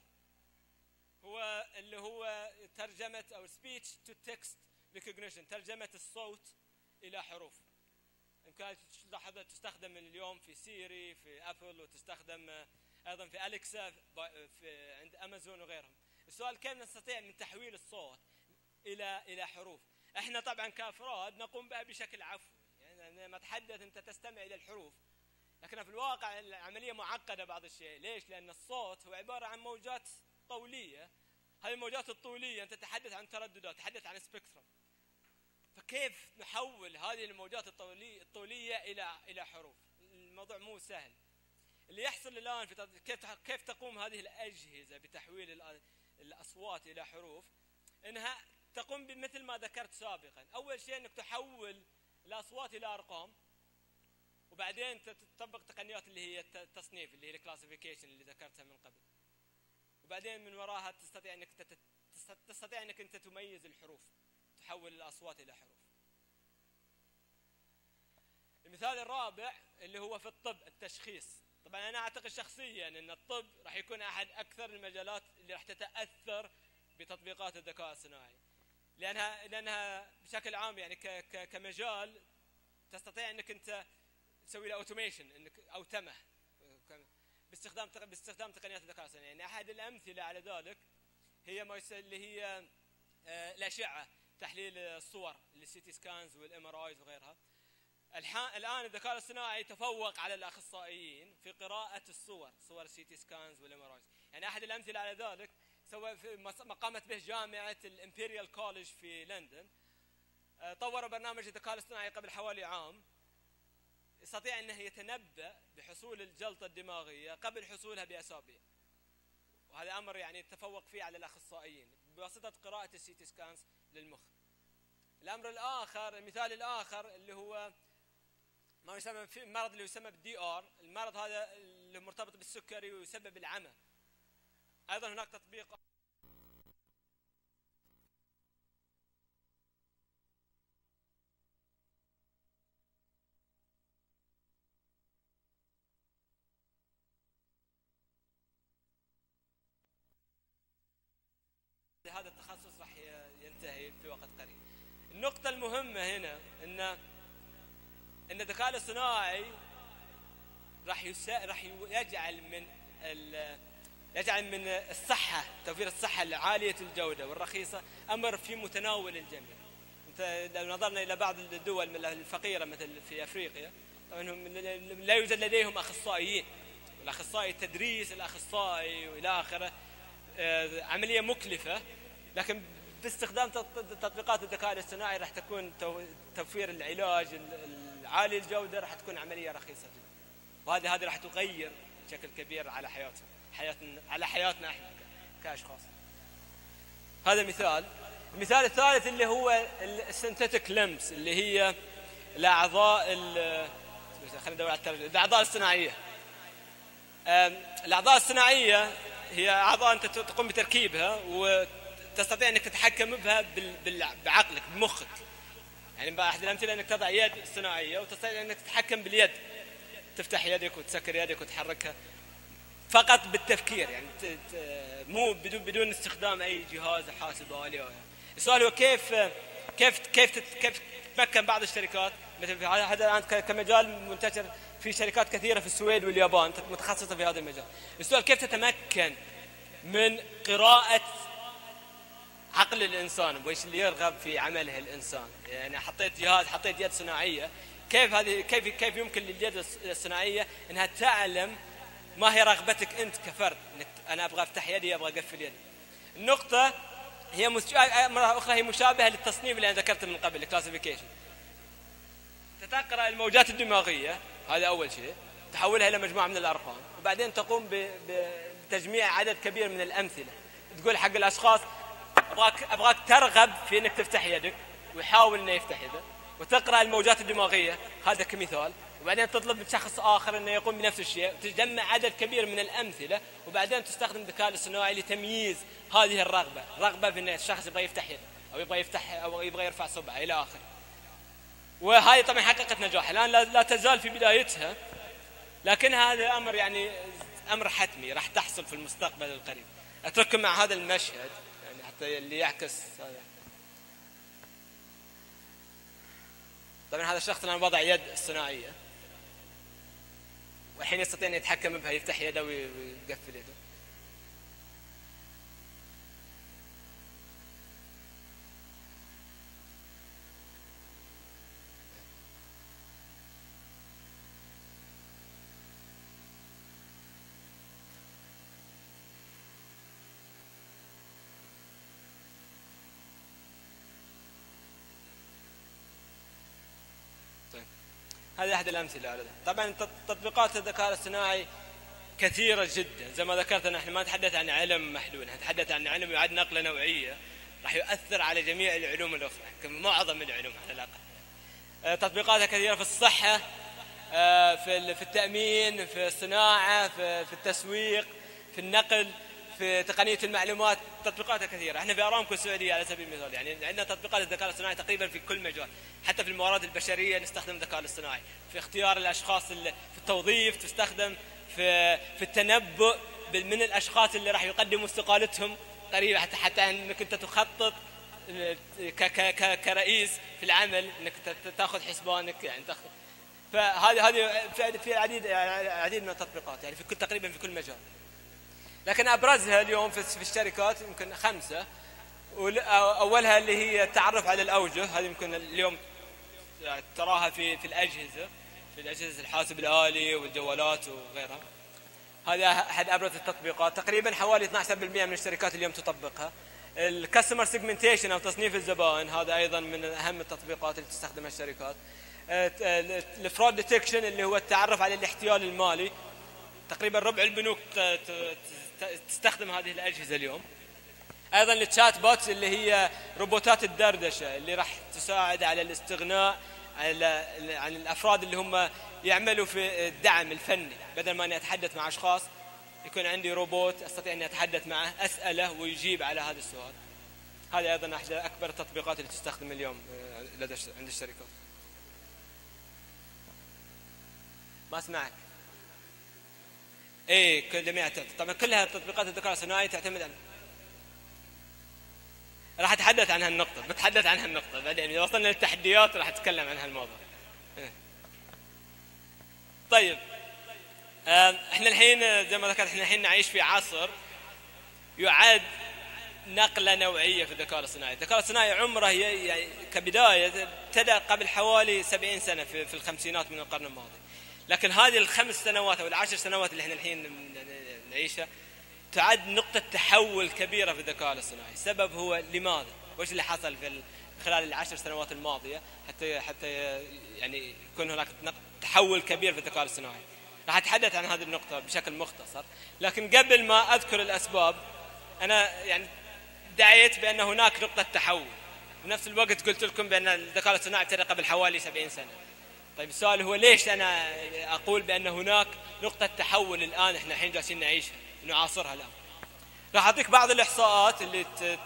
هو اللي هو ترجمة أو speech to text recognition، ترجمة الصوت إلى حروف. يمكن تلاحظ تستخدم اليوم في سيري في أبل، وتستخدم أيضا في أليكسا في عند أمازون وغيرهم. السؤال كيف نستطيع من تحويل الصوت إلى حروف؟ إحنا طبعا كأفراد نقوم بها بشكل عفوي، يعني لما تحدث أنت تستمع إلى الحروف، لكن في الواقع العملية معقدة بعض الشيء. ليش؟ لأن الصوت هو عبارة عن موجات طولية. هذه الموجات الطولية أنت تتحدث عن ترددات، تتحدث عن سبيكترم. فكيف نحول هذه الموجات الطولية إلى حروف؟ الموضوع مو سهل. اللي يحصل الآن في كيف تقوم هذه الأجهزة بتحويل الأصوات إلى حروف؟ إنها تقوم بمثل ما ذكرت سابقا. أول شيء إنك تحول الأصوات إلى أرقام، وبعدين تطبق تقنيات اللي هي التصنيف اللي هي الكلاسيفيكيشن اللي ذكرتها من قبل. وبعدين من وراها تستطيع انك انت تميز الحروف، تحول الاصوات الى حروف. المثال الرابع اللي هو في الطب، التشخيص. طبعا انا اعتقد شخصيا ان الطب راح يكون احد اكثر المجالات اللي راح تتاثر بتطبيقات الذكاء الصناعي، لانها بشكل عام يعني كمجال تستطيع انك انت تسوي له اوتوميشن، انك اوتمه باستخدام تقنيات الذكاء الصناعي. يعني احد الامثله على ذلك هي اللي هي الاشعه، تحليل الصور، السي تي سكانز والام ار ايز وغيرها. الان الذكاء الصناعي تفوق على الاخصائيين في قراءه الصور، صور السي تي سكانز والام ار ايز. يعني احد الامثله على ذلك ما قامت به جامعه الامبيريال كوليج في لندن. طوروا برنامج الذكاء الاصطناعي قبل حوالي عام يستطيع انه يتنبأ بحصول الجلطه الدماغيه قبل حصولها باسابيع. وهذا امر يعني تفوق فيه على الاخصائيين بواسطه قراءه السي تي سكانز للمخ. الامر الاخر، المثال الاخر اللي هو ما يسمى في المرض اللي يسمى بالدي ار، المرض هذا اللي مرتبط بالسكري ويسبب العمى. ايضا هناك تطبيق هذا التخصص راح ينتهي في وقت قريب. النقطة المهمة هنا ان الذكاء الاصطناعي راح يجعل من الصحة، توفير الصحة العالية الجودة والرخيصة أمر في متناول الجميع. انت لو نظرنا إلى بعض الدول الفقيرة مثل في أفريقيا، انهم لا يوجد لديهم أخصائيين، الأخصائي التدريس، الأخصائي وإلى آخره، عملية مكلفة، لكن باستخدام تطبيقات الذكاء الاصطناعي راح تكون توفير العلاج العالي الجودة راح تكون عملية رخيصة جدا. وهذه راح تغير بشكل كبير على حياتنا احنا كاشخاص. هذا مثال. المثال الثالث اللي هو السنتيتيك لمبس، اللي هي الاعضاء خلينا ندور على الترجمة، الاعضاء الصناعية. الاعضاء الصناعية هي اعضاء انت تقوم بتركيبها وتستطيع انك تتحكم بها بعقلك بمخك. يعني احد الامثله انك تضع يد صناعيه وتستطيع انك تتحكم باليد. تفتح يدك وتسكر يدك وتحركها فقط بالتفكير، يعني مو بدون استخدام اي جهاز حاسب آلي. السؤال هو كيف تتمكن بعض الشركات، مثل هذا الان كمجال منتشر في شركات كثيره في السويد واليابان متخصصه في هذا المجال. السؤال كيف تتمكن من قراءه عقل الانسان وايش اللي يرغب في عمله الانسان. يعني حطيت جهاز، حطيت يد صناعيه، كيف يمكن لليد الصناعيه انها تعلم ما هي رغبتك انت كفرد، انك انا ابغى افتح يدي، ابغى اقفل يدي. النقطه هي مرة أخرى هي مشابهة للتصنيف اللي أنا ذكرته من قبل، الكلاسيفيكيشن. تقرأ الموجات الدماغية، هذا أول شيء، تحولها إلى مجموعة من الأرقام، وبعدين تقوم بتجميع عدد كبير من الأمثلة. تقول حق الأشخاص أبغاك ترغب في أنك تفتح يدك، ويحاول أنه يفتح يده، وتقرأ الموجات الدماغية، هذا كمثال. وبعدين تطلب من شخص آخر أنه يقوم بنفس الشيء، وتجمع عدد كبير من الأمثلة، وبعدين تستخدم الذكاء الاصطناعي لتمييز هذه رغبة في أن الشخص يبغى يفتح يده، أو يبغى يرفع صبعه إلى آخره. وهذه طبعا حققت نجاح، الآن لا تزال في بدايتها، لكن هذا أمر يعني أمر حتمي راح تحصل في المستقبل القريب. أترككم مع هذا المشهد يعني حتى اللي يعكس هذا. طبعا هذا الشخص الآن وضع يد صناعية، والحين يستطيع أن يتحكم بها، يفتح يده ويقفل يده. هذه أحد الأمثلة على ذلك. طبعا تطبيقات الذكاء الاصطناعي كثيرة جدا، زي ما ذكرت نحن ما نتحدث عن علم محدود، نتحدث عن علم يعد نقلة نوعية راح يؤثر على جميع العلوم الأخرى، كمعظم العلوم على الأقل. تطبيقاتها كثيرة في الصحة، في التأمين، في الصناعة، في التسويق، في النقل، في تقنية المعلومات. تطبيقاتها كثيرة. احنا في ارامكو السعودية على سبيل المثال يعني عندنا تطبيقات الذكاء الاصطناعي تقريبا في كل مجال، حتى في الموارد البشرية نستخدم الذكاء الاصطناعي، في اختيار الاشخاص، في التوظيف تستخدم، في التنبؤ من الاشخاص اللي راح يقدموا استقالتهم قريبا، حتى انك انت تخطط كرئيس في العمل انك تاخذ حسبانك يعني تاخذ. فهذه في العديد من التطبيقات يعني في تقريبا في كل مجال. لكن أبرزها اليوم في الشركات يمكن 5. أولها اللي هي التعرف على الأوجه، هذه يمكن اليوم تراها في الأجهزة الحاسب الآلي والجوالات وغيرها. هذا أحد أبرز التطبيقات، تقريبا حوالي 12% من الشركات اليوم تطبقها. الكاستمر سيجمنتيشن أو تصنيف الزبائن، هذا أيضا من أهم التطبيقات اللي تستخدمها الشركات. الفرود ديتكشن اللي هو التعرف على الاحتيال المالي، تقريبا ربع البنوك تستخدم هذه الأجهزة اليوم. أيضا التشات بوتس اللي هي روبوتات الدردشة اللي راح تساعد على الاستغناء عن الأفراد اللي هم يعملوا في الدعم الفني، بدل ما أني أتحدث مع أشخاص يكون عندي روبوت أستطيع أني أتحدث معه، أسأله ويجيب على هذا السؤال. هذا أيضا أحد أكبر التطبيقات اللي تستخدم اليوم عند الشركات. ما أسمعك. ايه جميعها طبعا كلها تطبيقات الذكاء الصناعي تعتمد على. راح اتحدث عن هالنقطة، بتحدث عن هالنقطة بعدين اذا وصلنا للتحديات راح اتكلم عن هالموضوع. طيب احنا الحين زي ما ذكرت احنا الحين نعيش في عصر يعد نقلة نوعية في الذكاء الصناعي. الذكاء الصناعي عمره يعني كبداية ابتدأ قبل حوالي 70 سنة في الخمسينات من القرن الماضي، لكن هذه ال5 سنوات أو ال10 سنوات اللي احنا الحين نعيشها تعد نقطة تحول كبيرة في الذكاء الاصطناعي. السبب هو لماذا؟ وش اللي حصل في خلال ال10 سنوات الماضية حتى يعني يكون هناك تحول كبير في الذكاء الاصطناعي؟ راح أتحدث عن هذه النقطة بشكل مختصر، لكن قبل ما أذكر الأسباب أنا يعني دعيت بأن هناك نقطة تحول، بنفس الوقت قلت لكم بأن الذكاء الاصطناعي ابتدأ قبل حوالي 70 سنة. طيب السؤال هو ليش أنا أقول بأن هناك نقطة تحول الآن إحنا الحين جالسين نعيشها نعاصرها الآن؟ راح أعطيك بعض الإحصاءات اللي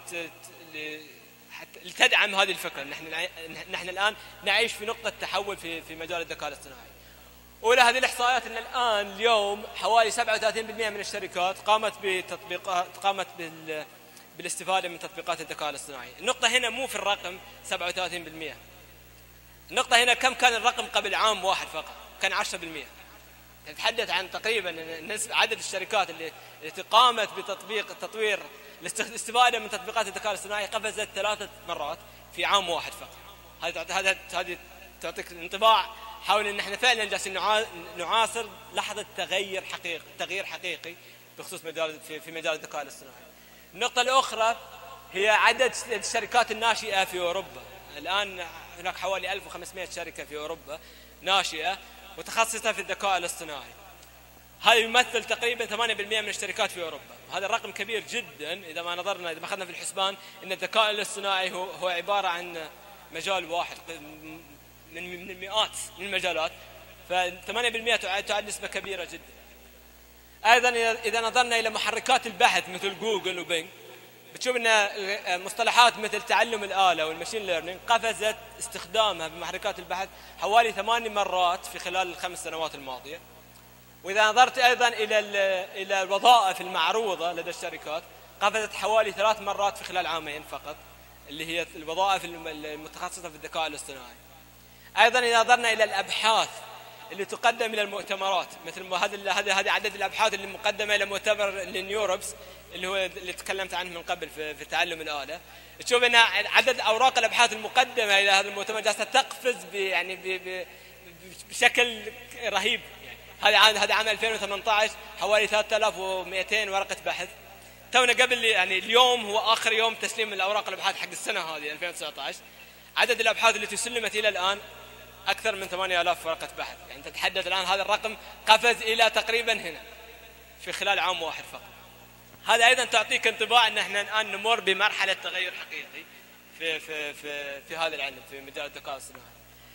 تدعم هذه الفكرة. نحن الآن نعيش في نقطة تحول في مجال الذكاء الاصطناعي، أولى هذه الإحصائيات أن الآن اليوم حوالي 37% من الشركات قامت بالاستفادة من تطبيقات الذكاء الاصطناعي. النقطة هنا مو في الرقم 37%، النقطة هنا كم كان الرقم قبل عام واحد فقط، كان 10%. نتحدث عن تقريبا عدد الشركات التي قامت تطوير الاستفادة من تطبيقات الذكاء الاصطناعي قفزت 3 مرات في عام واحد فقط. هذه تعطيك انطباع حول ان احنا فعلا جالسين نعاصر لحظة تغيير حقيقي بخصوص في مجال الذكاء الاصطناعي. النقطة الأخرى هي عدد الشركات الناشئة في أوروبا. الآن هناك حوالي 1500 شركة في أوروبا ناشئة متخصصة في الذكاء الاصطناعي. هذا يمثل تقريبا 8% من الشركات في أوروبا. هذا الرقم كبير جدا إذا ما أخذنا في الحسبان أن الذكاء الاصطناعي هو عبارة عن مجال واحد من مئات من المجالات، ف8% تعد نسبة كبيرة جدا. أيضا إذا نظرنا إلى محركات البحث مثل جوجل وبينج بتشوف أن مصطلحات مثل تعلم الآلة والماشين ليرنينج قفزت استخدامها بمحركات البحث حوالي 8 مرات في خلال ال5 سنوات الماضية. وإذا نظرت أيضا إلى الوظائف المعروضة لدى الشركات قفزت حوالي 3 مرات في خلال عامين فقط، اللي هي الوظائف المتخصصة في الذكاء الاصطناعي. أيضا إذا نظرنا إلى الأبحاث اللي تقدم إلى المؤتمرات، مثل هذه عدد الأبحاث اللي مقدمة إلى مؤتمر النيوروبس اللي تكلمت عنه من قبل في تعلم الآلة، تشوف أن عدد أوراق الأبحاث المقدمة إلى هذا المؤتمر جالسة تقفز بشكل رهيب. هذا عام 2018 حوالي 3200 ورقة بحث. تونا قبل اليوم هو آخر يوم تسليم الأوراق الأبحاث حق السنة هذه 2019. عدد الأبحاث التي سلمت إلى الآن أكثر من 8000 ورقة بحث. يعني تتحدث الآن هذا الرقم قفز إلى تقريبا هنا في خلال عام واحد فقط. هذا أيضا تعطيك انطباع أن احنا الآن نمر بمرحلة تغير حقيقي في هذا العلم في مجال الذكاء الاصطناعي.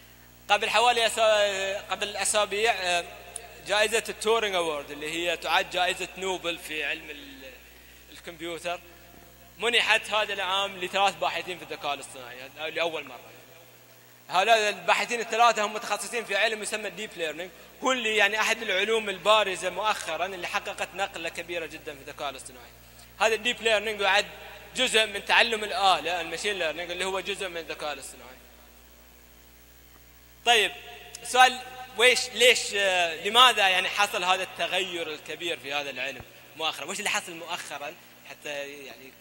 قبل أسابيع جائزة التورينج أوورد اللي هي تعد جائزة نوبل في علم الكمبيوتر منحت هذا العام ل3 باحثين في الذكاء الاصطناعي لأول مرة. هؤلاء الباحثين الثلاثة هم متخصصين في علم يسمى الديب ليرنينج، هو اللي أحد العلوم البارزة مؤخرا اللي حققت نقلة كبيرة جدا في الذكاء الاصطناعي. هذا الديب ليرنينج يعد جزء من تعلم الآلة الماشين ليرنينج اللي هو جزء من الذكاء الاصطناعي. طيب السؤال لماذا حصل هذا التغير الكبير في هذا العلم مؤخرا؟ وش اللي حصل مؤخرا حتى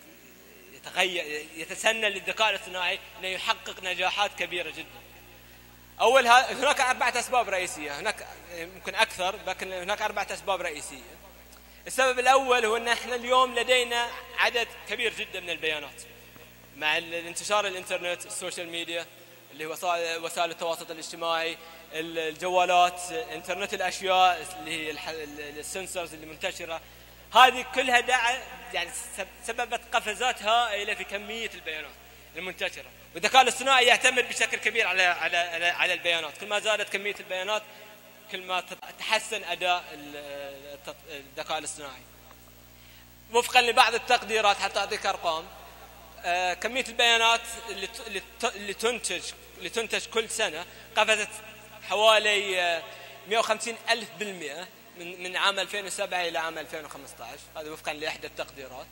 يتسنى للذكاء الاصطناعي انه يحقق نجاحات كبيرة جدا؟ هناك 4 أسباب رئيسية، هناك يمكن أكثر لكن هناك 4 أسباب رئيسية. السبب الأول هو أن احنا اليوم لدينا عدد كبير جدا من البيانات مع انتشار الإنترنت، السوشيال ميديا اللي هو وسائل التواصل الاجتماعي، الجوالات، إنترنت الأشياء اللي هي السنسورز اللي منتشرة. هذه كلها سببت قفزات هائلة في كمية البيانات المنتشرة، والذكاء الاصطناعي يعتمد بشكل كبير على البيانات. كل ما زادت كمية البيانات كل ما تحسن أداء الذكاء الاصطناعي. وفقا لبعض التقديرات حتى أعطيك أرقام، كمية البيانات اللي تنتج كل سنة قفزت حوالي 150,000% من عام 2007 إلى عام 2015. هذا وفقا لإحدى التقديرات.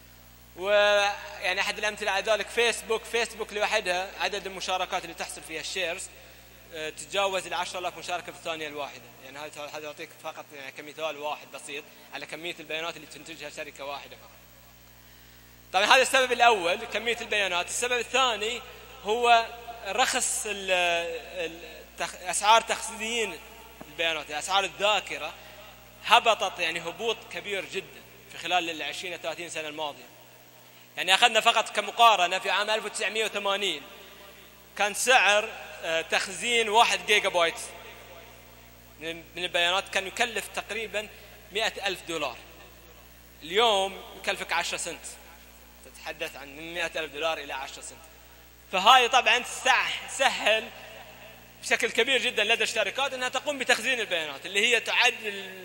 أحد الأمثلة على ذلك فيسبوك لوحدها عدد المشاركات اللي تحصل فيها الشيرز تتجاوز 10,000 مشاركة في الثانية الواحدة. هذا يعطيك فقط كمثال واحد بسيط على كمية البيانات اللي تنتجها شركة واحدة فقط. طبعا هذا السبب الأول كمية البيانات. السبب الثاني هو رخص أسعار تخزين البيانات، أسعار الذاكرة هبطت هبوط كبير جدا في خلال 20-30 سنة الماضية. أخذنا فقط كمقارنة في عام 1980 كان سعر تخزين 1 جيجا بايت من البيانات كان يكلف تقريبا $100,000. اليوم يكلفك 10 سنت، تتحدث عن من $100,000 إلى 10 سنت. فهاي طبعا سهل بشكل كبير جدا لدى الشركات أنها تقوم بتخزين البيانات اللي هي تعد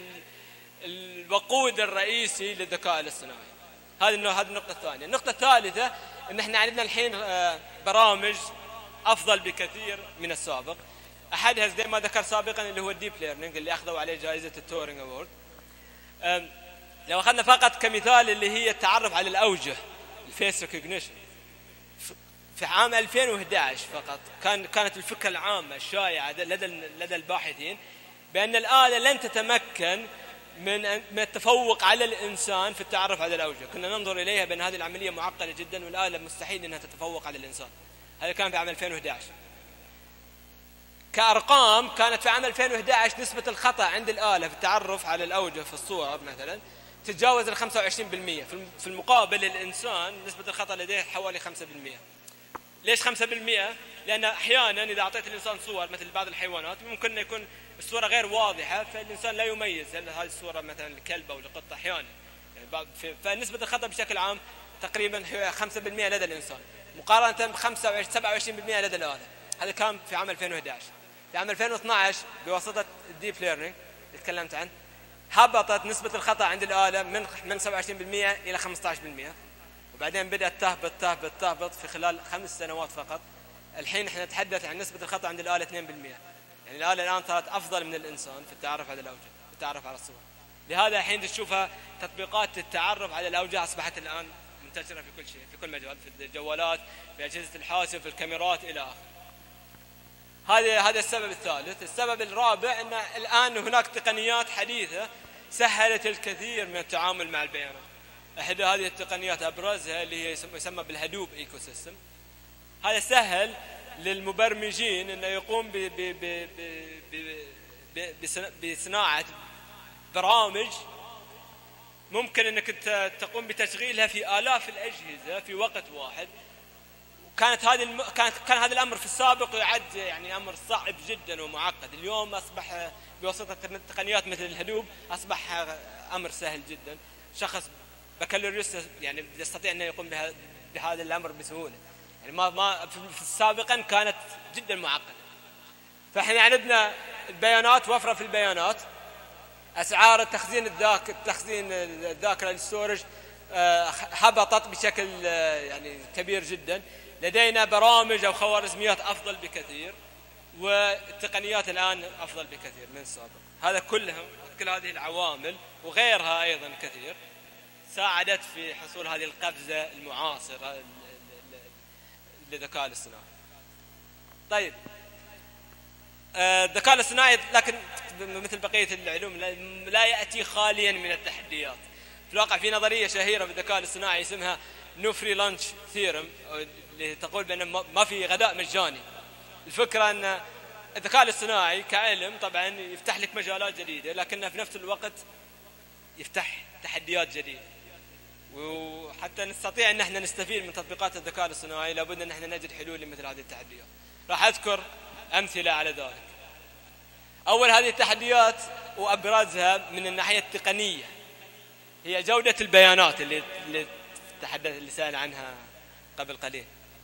الوقود الرئيسي للذكاء الاصطناعي. هذه النقطة الثانية. النقطة الثالثة أن احنا عندنا الحين برامج أفضل بكثير من السابق. احدها زي ما ذكر سابقا اللي هو الديب ليرنينج اللي اخذوا عليه جائزه التورينج اوورد. لو اخذنا فقط كمثال اللي هي التعرف على الاوجه، الفيس ريكوجنيشن، في عام 2011 فقط كانت الفكره العامه الشائعه لدى الباحثين بان الاله لن تتمكن من التفوق على الانسان في التعرف على الاوجه. كنا ننظر اليها بان هذه العمليه معقده جدا والاله مستحيل انها تتفوق على الانسان. هذا كان في عام 2011. كأرقام كانت في عام 2011 نسبة الخطأ عند الآلة في التعرف على الأوجه في الصور مثلا تتجاوز ال 25%، في المقابل الإنسان نسبة الخطأ لديه حوالي 5%. ليش 5%؟ لأن أحيانا إذا أعطيت الإنسان صور مثل بعض الحيوانات ممكن يكون الصورة غير واضحة فالإنسان لا يميز هل هذه الصورة مثلا لكلب أو لقطة أحيانا. يعني فنسبة الخطأ بشكل عام تقريبا 5% لدى الإنسان مقارنة ب 27% لدى الآلة. هذا كان في عام 2011. في عام 2012 بواسطة الديب ليرنينج اللي تكلمت عنه هبطت نسبة الخطأ عند الآلة من 27% إلى 15%، وبعدين بدأت تهبط في خلال 5 سنوات فقط. الحين احنا نتحدث عن نسبة الخطأ عند الآلة 2%. يعني الآلة الآن صارت أفضل من الإنسان في التعرف على الأوجه، في التعرف على الصور. لهذا الحين تشوفها تطبيقات التعرف على الأوجه أصبحت الآن منتشرة في كل شيء، في كل مجال، في الجوالات، في أجهزة الحاسب، في الكاميرات إلى آخره. هذا السبب الثالث. السبب الرابع أن الآن هناك تقنيات حديثة سهلت الكثير من التعامل مع البيانات. أحد هذه التقنيات أبرزها اللي هي يسمى بالهدوب ايكو سيستم. هذا سهل للمبرمجين أنه يقوم بصناعة برامج ممكن أنك تقوم بتشغيلها في آلاف الأجهزة في وقت واحد. كان هذا الأمر في السابق يعد يعني أمر صعب جدا ومعقد. اليوم أصبح بواسطة تقنيات مثل الهدوب أصبح أمر سهل جدا. شخص بكالوريوس يعني يستطيع أن يقوم بهذا الأمر بسهولة. يعني ما في سابقا كانت جدا معقدة. فإحنا عندنا البيانات، وفرة في البيانات، أسعار التخزين الذاكرة للستورج هبطت بشكل يعني كبير جدا. لدينا برامج أو خوارزميات أفضل بكثير، والتقنيات الآن أفضل بكثير من السابق. هذا كل هذه العوامل وغيرها أيضا كثير ساعدت في حصول هذه القفزة المعاصرة للذكاء الاصطناعي. طيب الذكاء الاصطناعي لكن مثل بقية العلوم لا يأتي خاليا من التحديات. في الواقع في نظرية شهيرة في الذكاء الاصطناعي اسمها نو فري لانش ثيرم، اللي تقول بأن ما في غداء مجاني. الفكرة أن الذكاء الاصطناعي كعلم طبعا يفتح لك مجالات جديدة، لكنه في نفس الوقت يفتح تحديات جديدة. وحتى نستطيع أن احنا نستفيد من تطبيقات الذكاء الاصطناعي لابد أن احنا نجد حلول لمثل هذه التحديات. راح أذكر أمثلة على ذلك. أول هذه التحديات وأبرزها من الناحية التقنية هي جودة البيانات اللي سأل عنها قبل قليل.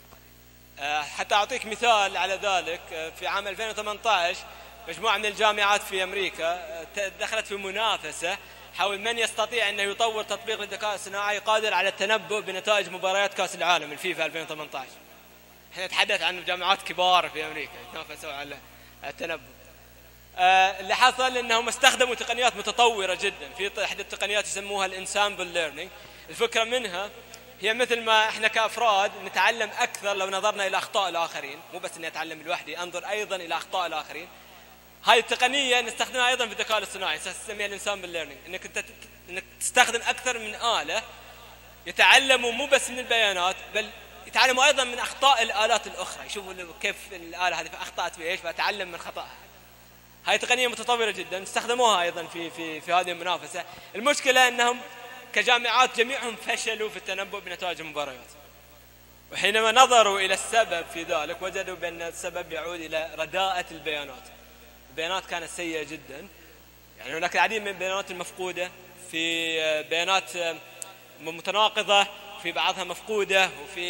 حتى أعطيك مثال على ذلك، في عام 2018 مجموعة من الجامعات في أمريكا دخلت في منافسة حول من يستطيع أن يطور تطبيق للذكاء الصناعي قادر على التنبؤ بنتائج مباريات كأس العالم الفيفا 2018. احنا نتحدث عن جامعات كبار في أمريكا يتنافسوا على التنبؤ. اللي حصل أنهم استخدموا تقنيات متطورة جدا. في أحد التقنيات يسموها الانسامبل ليرنينج. الفكرة منها هي مثل ما احنا كأفراد نتعلم أكثر لو نظرنا إلى أخطاء الآخرين، مو بس إني أتعلم لوحدي، أنظر أيضا إلى أخطاء الآخرين. هذه التقنية نستخدمها أيضا في الذكاء الاصطناعي، نسميها الانسامبل ليرنينج، إنك تستخدم أكثر من آلة يتعلموا مو بس من البيانات بل يتعلموا أيضا من أخطاء الآلات الأخرى، يشوفوا كيف الآلة هذه أخطأت في إيش فأتعلم من خطأها. هاي تقنية متطورة جدا استخدموها أيضا في هذه المنافسة. المشكلة أنهم كجامعات جميعهم فشلوا في التنبؤ بنتائج المباريات، وحينما نظروا إلى السبب في ذلك وجدوا بأن السبب يعود إلى رداءة البيانات. البيانات كانت سيئة جدا، يعني هناك العديد من البيانات المفقودة، في بيانات متناقضة، في بعضها مفقودة،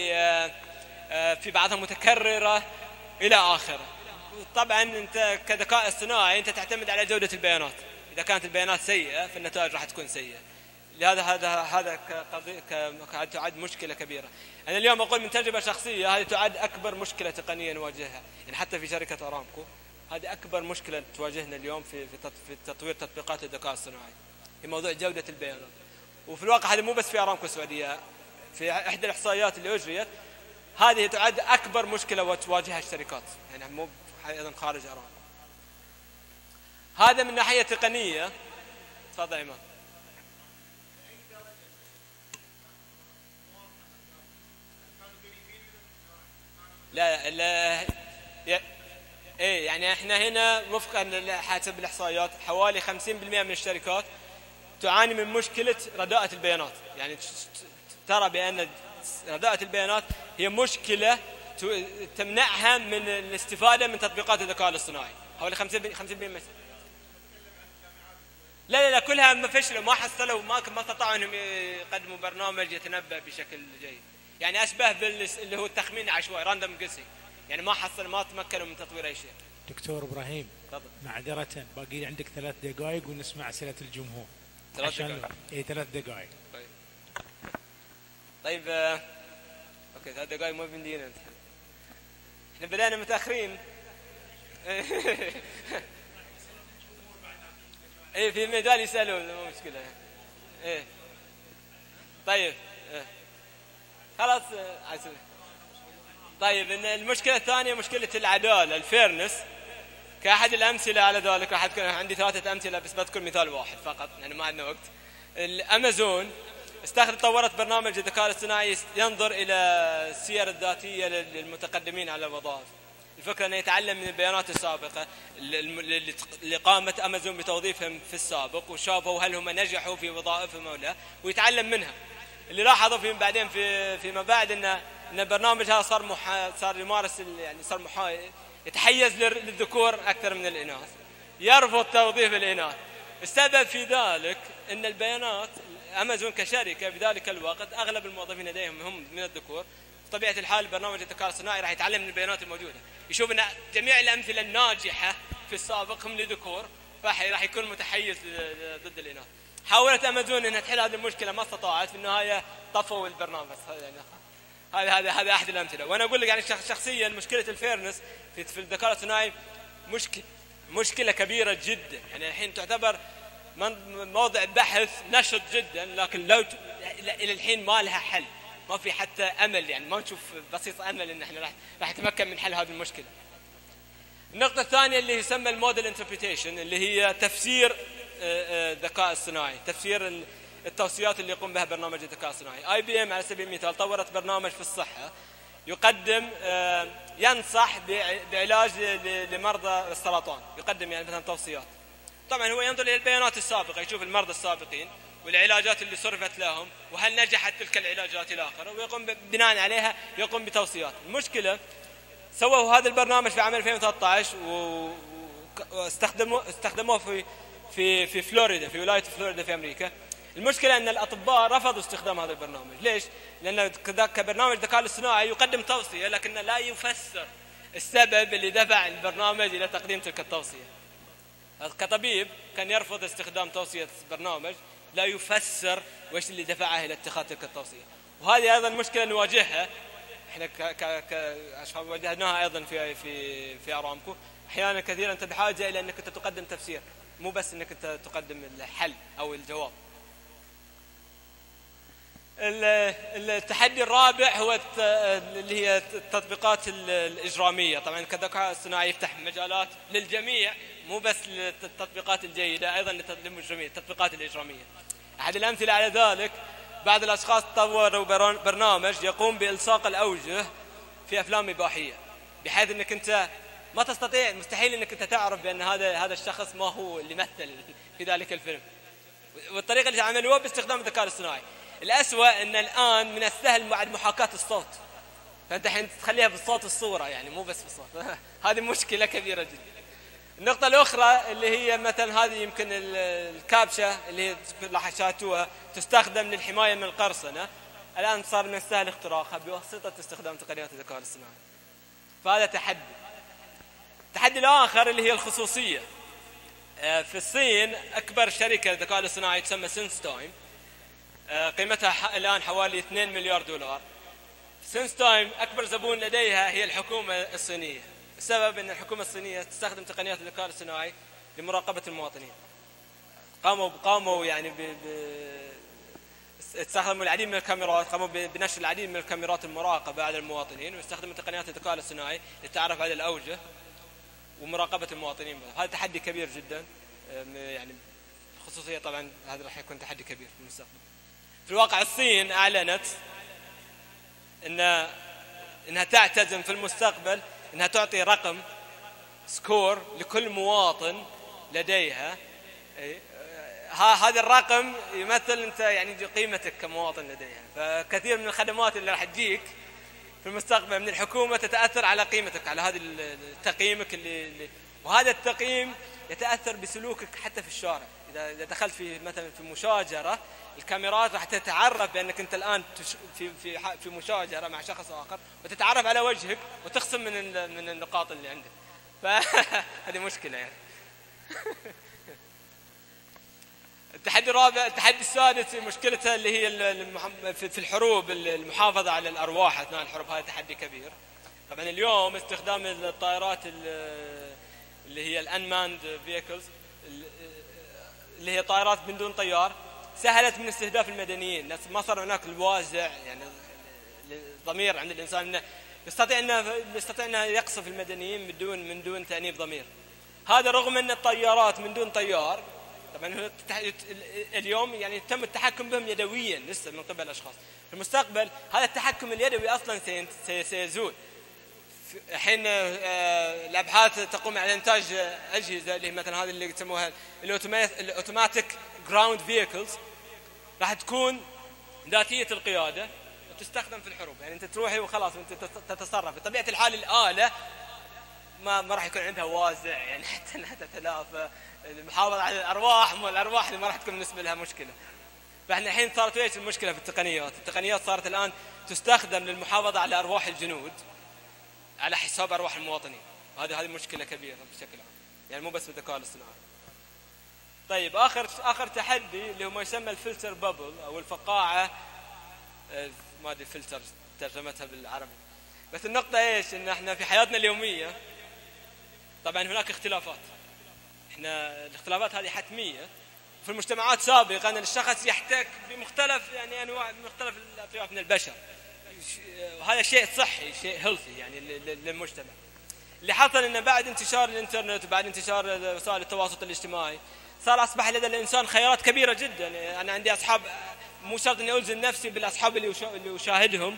وفي بعضها متكررة إلى آخره. طبعا أنت كذكاء اصطناعي أنت تعتمد على جودة البيانات. إذا كانت البيانات سيئة فالنتائج راح تكون سيئة. لهذا هذا تعد مشكلة كبيرة. أنا اليوم أقول من تجربة شخصية هذه تعد أكبر مشكلة تقنية نواجهها. يعني حتى في شركة أرامكو هذه أكبر مشكلة تواجهنا اليوم في تطوير تطبيقات الذكاء الصناعي، في موضوع جودة البيانات. وفي الواقع هذا مو بس في أرامكو السعودية، في إحدى الإحصائيات اللي أجريت هذه تعد أكبر مشكلة وتواجهها الشركات، يعني مو أيضا خارج أرامكو. هذا من ناحية تقنية. تفضل إيمان. لا ايه يعني احنا هنا وفقا حسب الاحصائيات حوالي 50% من الشركات تعاني من مشكلة رداءة البيانات، يعني ترى بأن رداءة البيانات هي مشكلة تمنعها من الاستفادة من تطبيقات الذكاء الاصطناعي. حوالي 50% مثلا. لا كلها ما فشلوا، ما حصلوا، ما استطاعوا انهم يقدموا برنامج يتنبأ بشكل جيد، يعني اشبه اللي هو التخمين العشوائي راندوم جيسنج، يعني ما تمكنوا من تطوير اي شيء. دكتور ابراهيم تفضل. معذرة باقي عندك 3 دقائق ونسمع اسئلة الجمهور. 3 دقائق. اي 3 دقائق. طيب اوكي 3 دقائق مو بندينا انت. احنا بدأنا متأخرين. ايه في مجال يسألون مو مشكلة. ايه طيب خلاص طيب المشكلة الثانية مشكلة العدالة، الفيرنس. كأحد الأمثلة على ذلك عندي 3 أمثلة بس بذكر مثال واحد فقط يعني ما عندنا وقت. الأمازون طورت برنامج الذكاء الاصطناعي ينظر إلى السير الذاتية للمتقدمين على الوظائف. الفكرة أنه يتعلم من البيانات السابقة اللي قامت أمازون بتوظيفهم في السابق، وشافوا هل هم نجحوا في وظائفهم أو لا، ويتعلم منها. اللي لاحظوا فيهم بعدين فيما بعد أن البرنامج هذا صار يمارس يعني صار يتحيز للذكور أكثر من الإناث، يرفض توظيف الإناث. السبب في ذلك أن البيانات أمازون كشركة بذلك الوقت أغلب الموظفين لديهم هم من الذكور. بطبيعة الحال برنامج الذكاء الصناعي راح يتعلم من البيانات الموجودة، يشوف أن جميع الأمثلة الناجحة في السابق هم لذكور، راح يكون متحيز ضد الإناث. حاولت أمازون أنها تحل هذه المشكلة ما استطاعت، في النهاية طفوا البرنامج. يعني هذا أحد الأمثلة. وأنا أقول لك يعني شخصيا مشكلة الفيرنس في الذكاء الصناعي مشكلة كبيرة جدا، يعني الحين تعتبر موضع بحث نشط جدا، لكن إلى الحين ما لها حل، ما في حتى أمل، يعني ما نشوف بسيط أمل إن احنا راح نتمكن من حل هذه المشكلة. النقطة الثانية اللي يسمى الموديل انتربريتيشن، اللي هي تفسير الذكاء الصناعي، تفسير التوصيات اللي يقوم بها برنامج الذكاء الصناعي. IBM على سبيل المثال طورت برنامج في الصحة يقدم ينصح بعلاج لمرضى السرطان، يقدم يعني مثلا توصيات. طبعا هو ينظر إلى البيانات السابقة، يشوف المرضى السابقين والعلاجات اللي صرفت لهم وهل نجحت تلك العلاجات إلى آخره، ويقوم بناء عليها يقوم بتوصيات. المشكلة سووا هذا البرنامج في عام 2013 واستخدموه في فلوريدا، في ولاية فلوريدا في أمريكا. المشكلة أن الأطباء رفضوا استخدام هذا البرنامج. ليش؟ لأن كبرنامج ذكاء الاصطناعي يقدم توصية لكنه لا يفسر السبب اللي دفع البرنامج إلى تقديم تلك التوصية. كطبيب كان يرفض استخدام توصية برنامج لا يفسر وإيش اللي دفعه إلى اتخاذ تلك التوصية. وهذه أيضا مشكلة نواجهها احنا كأشخاص، واجهناها أيضا في أرامكو. أحيانا كثيرا أنت بحاجة إلى أنك تقدم تفسير، مو بس أنك تقدم الحل أو الجواب. التحدي الرابع هو اللي هي التطبيقات الإجرامية. طبعا كذكاء الصناعي يفتح مجالات للجميع، مو بس للتطبيقات الجيدة، أيضا للمجرمين التطبيقات الإجرامية. أحد الأمثلة على ذلك بعض الأشخاص طوروا برنامج يقوم بإلصاق الأوجه في أفلام إباحية، بحيث أنك أنت ما تستطيع، مستحيل أنك أنت تعرف بأن هذا الشخص ما هو اللي مثل في ذلك الفيلم. والطريقة اللي عملوها باستخدام الذكاء الاصطناعي. الأسوأ أن الآن من السهل بعد محاكاة الصوت، فأنت حين تخليها بالصوت الصورة، يعني مو بس بالصوت. هذه مشكلة كبيرة جدا. النقطة الأخرى اللي هي مثلا هذه يمكن الكابشة اللي لاحظتوها تستخدم للحماية من القرصنة، الآن صار من السهل اختراقها بواسطة استخدام تقنيات الذكاء الاصطناعي. فهذا تحدي. التحدي الآخر اللي هي الخصوصية. في الصين أكبر شركة ذكاء الاصطناعي تسمى سينستايم، قيمتها الآن حوالي 2 مليار دولار. سينستايم أكبر زبون لديها هي الحكومة الصينية، السبب أن الحكومة الصينية تستخدم تقنيات الذكاء الاصطناعي لمراقبة المواطنين. قاموا يعني استخدموا العديد من الكاميرات، قاموا بنشر العديد من الكاميرات المراقبة على المواطنين، ويستخدموا تقنيات الذكاء الاصطناعي للتعرف على الأوجه ومراقبة المواطنين. هذا تحدي كبير جدا، يعني الخصوصية طبعا هذا راح يكون تحدي كبير في المستقبل. في الواقع الصين أعلنت إنها تعتزم في المستقبل إنها تعطي رقم سكور لكل مواطن لديها. هذا الرقم يمثل أنت يعني قيمتك كمواطن لديها. فكثير من الخدمات اللي راح تجيك في المستقبل من الحكومة تتأثر على قيمتك، على هذا تقييمك وهذا التقييم يتأثر بسلوكك حتى في الشارع. إذا دخلت في مثلا في مشاجرة، الكاميرات راح تتعرف بأنك أنت الآن في مشاجرة مع شخص آخر، وتتعرف على وجهك وتخصم من النقاط اللي عندك. فهذه مشكلة يعني. التحدي الرابع، التحدي السادس، مشكلته اللي هي في الحروب، المحافظة على الأرواح أثناء الحروب. هذا تحدي كبير. طبعا اليوم استخدام الطائرات اللي هي الانماند فيكلز، اللي هي طائرات من دون طيار، سهلت من استهداف المدنيين. ما صار هناك الوازع، يعني الضمير عند الإنسان انه يستطيع انه يقصف المدنيين من دون تأنيب ضمير. هذا رغم ان الطيارات من دون طيار طبعا اليوم يعني تم التحكم بهم يدويا لسه من قبل الاشخاص. في المستقبل هذا التحكم اليدوي اصلا سيزول. حين الابحاث تقوم على انتاج اجهزه اللي مثلا هذه اللي يسموها الاوتوماتيك جراوند فيكلز، راح تكون ذاتيه القياده وتستخدم في الحروب. يعني انت تروحي وخلاص انت تتصرف. بطبيعه الحال الاله ما راح يكون عندها وازع يعني حتى انها تتلافى. المحافظه على الارواح اللي ما راح تكون بالنسبه لها مشكله. فاحنا الحين صارت ايش المشكله في التقنيات؟ التقنيات صارت الان تستخدم للمحافظه على ارواح الجنود على حساب ارواح المواطنين. هذه مشكله كبيره بشكل عام، يعني مو بس بالذكاء الاصطناعي. طيب اخر تحدي اللي هو ما يسمى الفلتر بابل او الفقاعه، ما ادري فلتر ترجمتها بالعربي. بس النقطه ايش؟ ان احنا في حياتنا اليوميه طبعا هناك اختلافات. احنا الاختلافات هذه حتميه. في المجتمعات سابقا ان الشخص يحتك بمختلف يعني انواع مختلف الاطياف من البشر، وهذا شيء صحي، شيء هيلثي يعني للمجتمع. اللي حصل انه بعد انتشار الانترنت وبعد انتشار وسائل التواصل الاجتماعي اصبح لدى الانسان خيارات كبيره جدا. يعني انا عندي اصحاب، مو شرط اني الزم نفسي بالاصحاب اللي اشاهدهم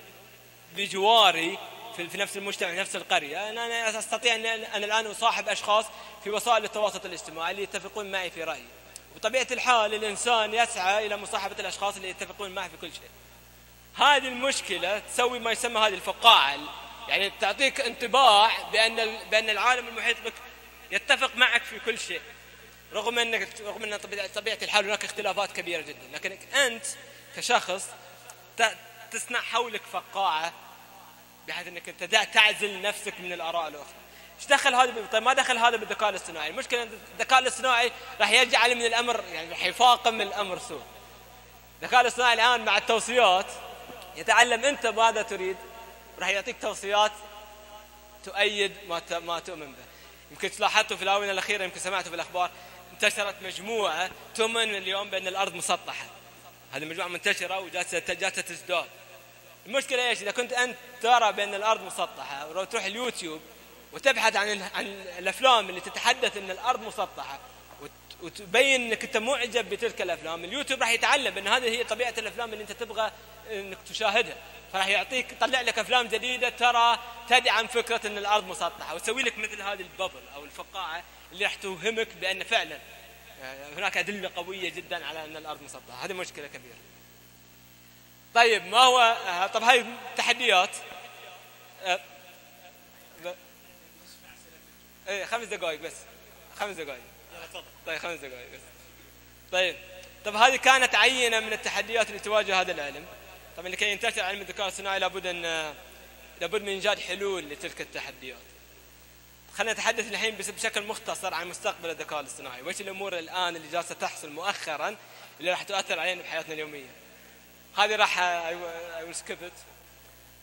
بجواري في نفس المجتمع، في نفس القريه. انا استطيع ان انا الان اصاحب اشخاص في وسائل التواصل الاجتماعي اللي يتفقون معي في رايي. وبطبيعه الحال الانسان يسعى الى مصاحبه الاشخاص اللي يتفقون معه في كل شيء. هذه المشكله تسوي ما يسمى هذه الفقاعه، يعني تعطيك انطباع بان العالم المحيط بك يتفق معك في كل شيء، رغم ان طبيعه الحال هناك اختلافات كبيره جدا. لكن انت كشخص تصنع حولك فقاعه بحيث انك انت تعزل نفسك من الاراء الاخرى. ايش دخل هذا؟ طيب ما دخل هذا بالذكاء الاصطناعي؟ المشكله ان الذكاء الاصطناعي راح يجعل من الامر، يعني راح يفاقم الامر سوء. الذكاء الاصطناعي الان مع التوصيات يتعلم انت ماذا تريد، راح يعطيك توصيات تؤيد ما تؤمن به. يمكن لاحظتوا في الاونه الاخيره، يمكن سمعتوا في الاخبار، انتشرت مجموعه تؤمن اليوم بان الارض مسطحه. هذه مجموعه منتشره وجالسه تزداد. المشكله ايش؟ اذا كنت انت ترى بان الارض مسطحه ولو تروح اليوتيوب وتبحث عن الافلام اللي تتحدث ان الارض مسطحه وتبين انك انت معجب بتلك الافلام، اليوتيوب راح يتعلم ان هذه هي طبيعه الافلام اللي انت تبغى انك تشاهدها، فراح يطلع لك افلام جديده ترى تدعم فكره ان الارض مسطحه، وتسوي لك مثل هذه البابل او الفقاعه اللي راح توهمك بان فعلا هناك ادله قويه جدا على ان الارض مسطحه. هذه مشكله كبيره. طيب ما هو طب هاي تحديات. ايه 5 دقائق بس، 5 دقائق. طيب 5 دقائق بس. طيب هذه كانت عينة من التحديات اللي تواجه هذا العلم. طبعا لكي ينتشر علم الذكاء الصناعي لابد من ايجاد حلول لتلك التحديات. خلينا نتحدث الحين بشكل مختصر عن مستقبل الذكاء الاصطناعي، وايش الامور الان اللي جالسه تحصل مؤخرا اللي راح تؤثر علينا بحياتنا اليوميه. هذه راح I will skip it.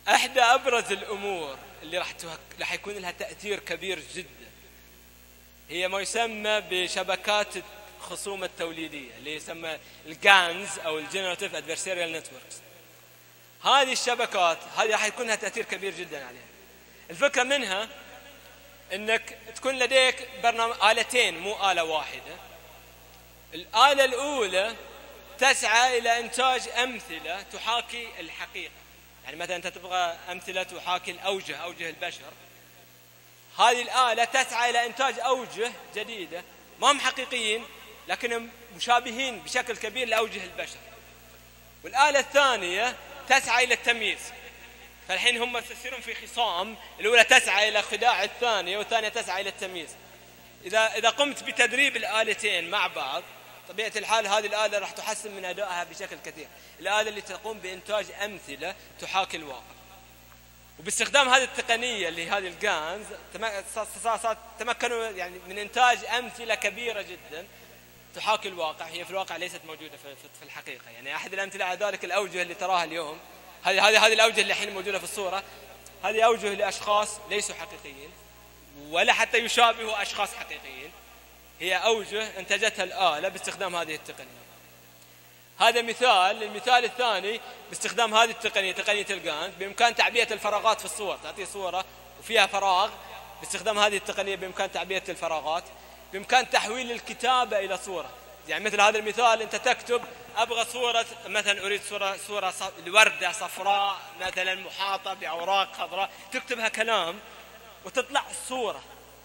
احدى ابرز الامور اللي راح يكون لها تاثير كبير جدا هي ما يسمى بشبكات الخصوم التوليديه، اللي يسمى الجانز او الجنراتيف ادفيرسيريال نتوركس. هذه الشبكات هذه راح يكون لها تاثير كبير جدا عليها. الفكره منها انك تكون لديك آلتين مو آلة واحدة. الآلة الأولى تسعى إلى إنتاج أمثلة تحاكي الحقيقة، يعني مثلا أنت تبغى أمثلة تحاكي أوجه البشر، هذه الآلة تسعى إلى إنتاج أوجه جديدة ما هم حقيقيين لكنهم مشابهين بشكل كبير لأوجه البشر. والآلة الثانية تسعى إلى التمييز. فالحين هم يصيرون في خصام، الأولى تسعى إلى خداع الثانية والثانية تسعى إلى التمييز. إذا قمت بتدريب الآلتين مع بعض طبيعة الحال هذه الآلة راح تحسن من أدائها بشكل كثير. الآلة اللي تقوم بإنتاج أمثلة تحاكي الواقع، وباستخدام هذه التقنية اللي هذه الجانز تمكنوا يعني من إنتاج أمثلة كبيرة جدا تحاكي الواقع، هي في الواقع ليست موجودة في الحقيقة. يعني أحد الأمثلة على ذلك الأوجه اللي تراها اليوم، هذه الأوجه اللي الحين موجودة في الصورة، هذه أوجه لأشخاص ليسوا حقيقيين ولا حتى يشابهوا أشخاص حقيقيين، هي أوجه انتجتها الآلة باستخدام هذه التقنية. هذا مثال. المثال الثاني باستخدام هذه التقنية، تقنية الجانز، بإمكان تعبئة الفراغات في الصور. تعطي صورة وفيها فراغ، باستخدام هذه التقنية بإمكان تعبئة الفراغات، بإمكان تحويل الكتابة إلى صورة. يعني مثل هذا المثال أنت تكتب أبغى صورة مثلا، أريد صورة لوردة صفراء مثلا محاطة بأوراق خضراء، تكتبها كلام وتطلع الصورة.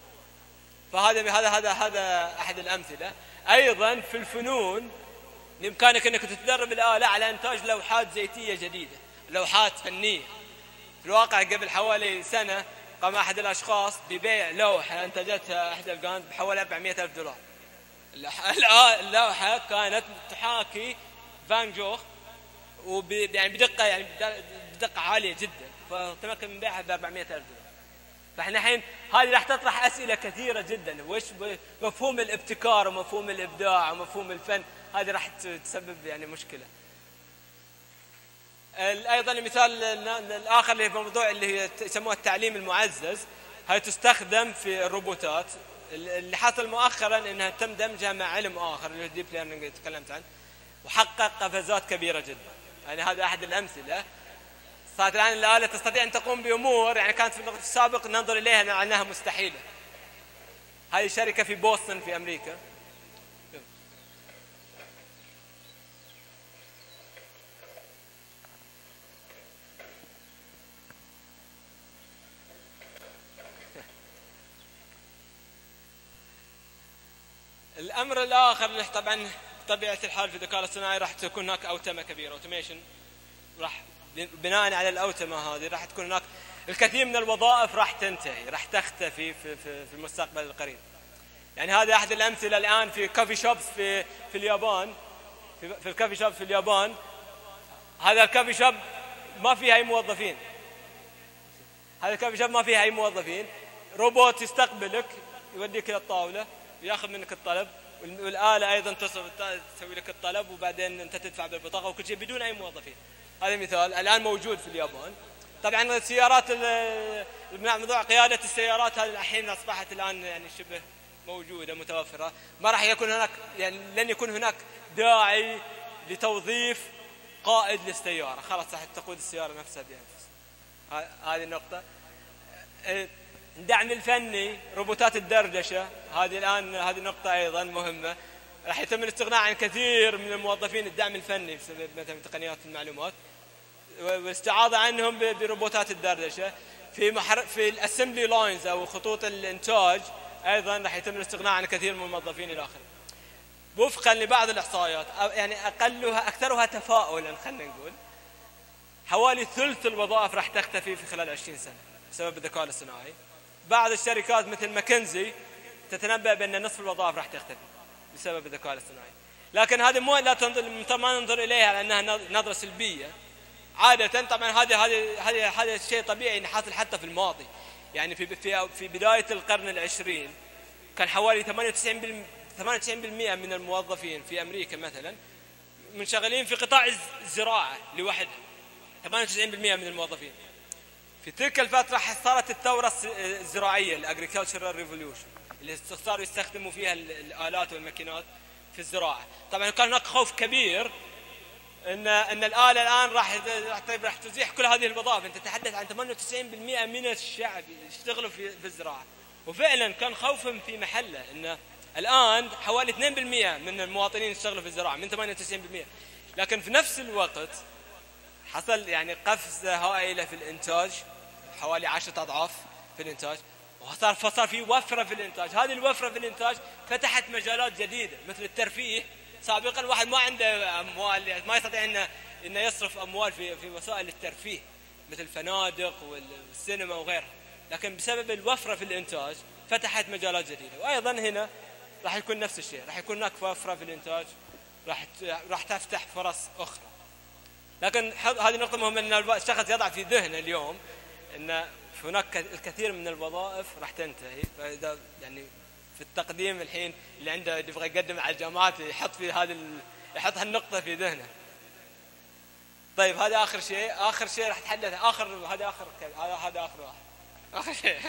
فهذا أحد الأمثلة. أيضا في الفنون بإمكانك أنك تتدرب الآلة على إنتاج لوحات زيتية جديدة، لوحات فنية. في الواقع قبل حوالي سنة قام أحد الأشخاص ببيع لوحة أنتجتها إحدى الجانز بحوالي $400,000. اللوحة كانت تحاكي فان جوخ يعني بدقة عالية جدا، فتمكن من بيعها $400,000. فاحنا الحين هذه راح تطرح أسئلة كثيرة جدا، وش مفهوم الابتكار ومفهوم الإبداع ومفهوم الفن، هذه راح تسبب يعني مشكلة. أيضا المثال الآخر اللي في الموضوع اللي هي يسموها التعليم المعزز، هاي تستخدم في الروبوتات. اللي حصل مؤخرا انها تم دمجها مع علم اخر اللي هو الديب ليرنينج اللي تكلمت عنه، وحقق قفزات كبيره جدا. يعني هذا احد الامثله. صارت الان الاله تستطيع ان تقوم بامور يعني كانت في الوقت السابق ننظر اليها على انها مستحيله. هذه شركه في بوسطن في امريكا. الأمر الآخر اللي طبعا بطبيعة الحال في الذكاء الاصطناعي راح تكون هناك أوتمة كبيرة، أوتوميشن. راح بناء على الأوتمة هذه راح تكون هناك الكثير من الوظائف راح تنتهي، راح تختفي في المستقبل القريب. يعني هذا أحد الأمثلة الآن في كافي شوبس في اليابان. في الكافي شوب في اليابان، هذا الكافي شوب ما فيها أي موظفين. هذا الكافي شوب ما فيها أي موظفين. روبوت يستقبلك يوديك إلى الطاولة وياخذ منك الطلب، والآلة أيضا تسوي لك الطلب، وبعدين أنت تدفع بالبطاقة وكل شيء بدون أي موظفين. هذا مثال الآن موجود في اليابان. طبعا السيارات موضوع قيادة السيارات هذه الحين أصبحت الآن يعني شبه موجودة متوفرة. ما راح يكون هناك يعني لن يكون هناك داعي لتوظيف قائد للسيارة، خلاص راح تقود السيارة نفسها بنفسها. هذه النقطة. الدعم الفني، روبوتات الدردشة، هذه نقطة أيضا مهمة. راح يتم الاستغناء عن كثير من الموظفين الدعم الفني بسبب مثلا تقنيات المعلومات، والاستعاضة عنهم بروبوتات الدردشة. في الاسمبلي لاينز أو خطوط الإنتاج أيضا راح يتم الاستغناء عن كثير من الموظفين الآخرين. وفقا لبعض الإحصائيات يعني أكثرها تفاؤلا، خلينا نقول حوالي ثلث الوظائف راح تختفي في خلال 20 سنة بسبب الذكاء الاصطناعي. بعض الشركات مثل ماكنزي تتنبأ بأن نصف الوظائف راح تختفي بسبب الذكاء الاصطناعي. لكن هذه ما ننظر إليها على أنها نظرة سلبية. عادة طبعا هذا شيء طبيعي حاصل حتى في الماضي. يعني في بداية القرن العشرين كان حوالي 98% من الموظفين في أمريكا مثلا منشغلين في قطاع الزراعة لوحده، 98% من الموظفين. في تلك الفترة صارت الثورة الزراعية الأجريكلتشرال ريفوليوشن اللي صاروا يستخدموا فيها الآلات والماكينات في الزراعة. طبعا كان هناك خوف كبير ان الآلة الآن راح تزيح كل هذه الوظائف. انت تتحدث عن 98% من الشعب يشتغلوا في الزراعة، وفعلا كان خوفهم في محله. ان الآن حوالي 2% من المواطنين يشتغلوا في الزراعة من 98%، لكن في نفس الوقت حصل يعني قفزة هائلة في الإنتاج، حوالي 10 أضعاف في الإنتاج، فصار في وفرة في الإنتاج. هذه الوفرة في الإنتاج فتحت مجالات جديدة مثل الترفيه. سابقا الواحد ما عنده أموال، ما يستطيع إنه يصرف أموال في وسائل الترفيه مثل الفنادق والسينما وغيرها، لكن بسبب الوفرة في الإنتاج فتحت مجالات جديدة. وأيضا هنا راح يكون نفس الشيء، راح يكون هناك وفرة في الإنتاج، راح تفتح فرص أخرى. لكن هذه نقطة مهمة، أن الشخص يضع في ذهنه اليوم أن هناك الكثير من الوظائف راح تنتهي. فإذا يعني في التقديم الحين اللي عنده يبغى يقدم على الجامعات يحط هالنقطة في ذهنه. طيب هذا آخر شيء راح أتحدث هذا آخر شيء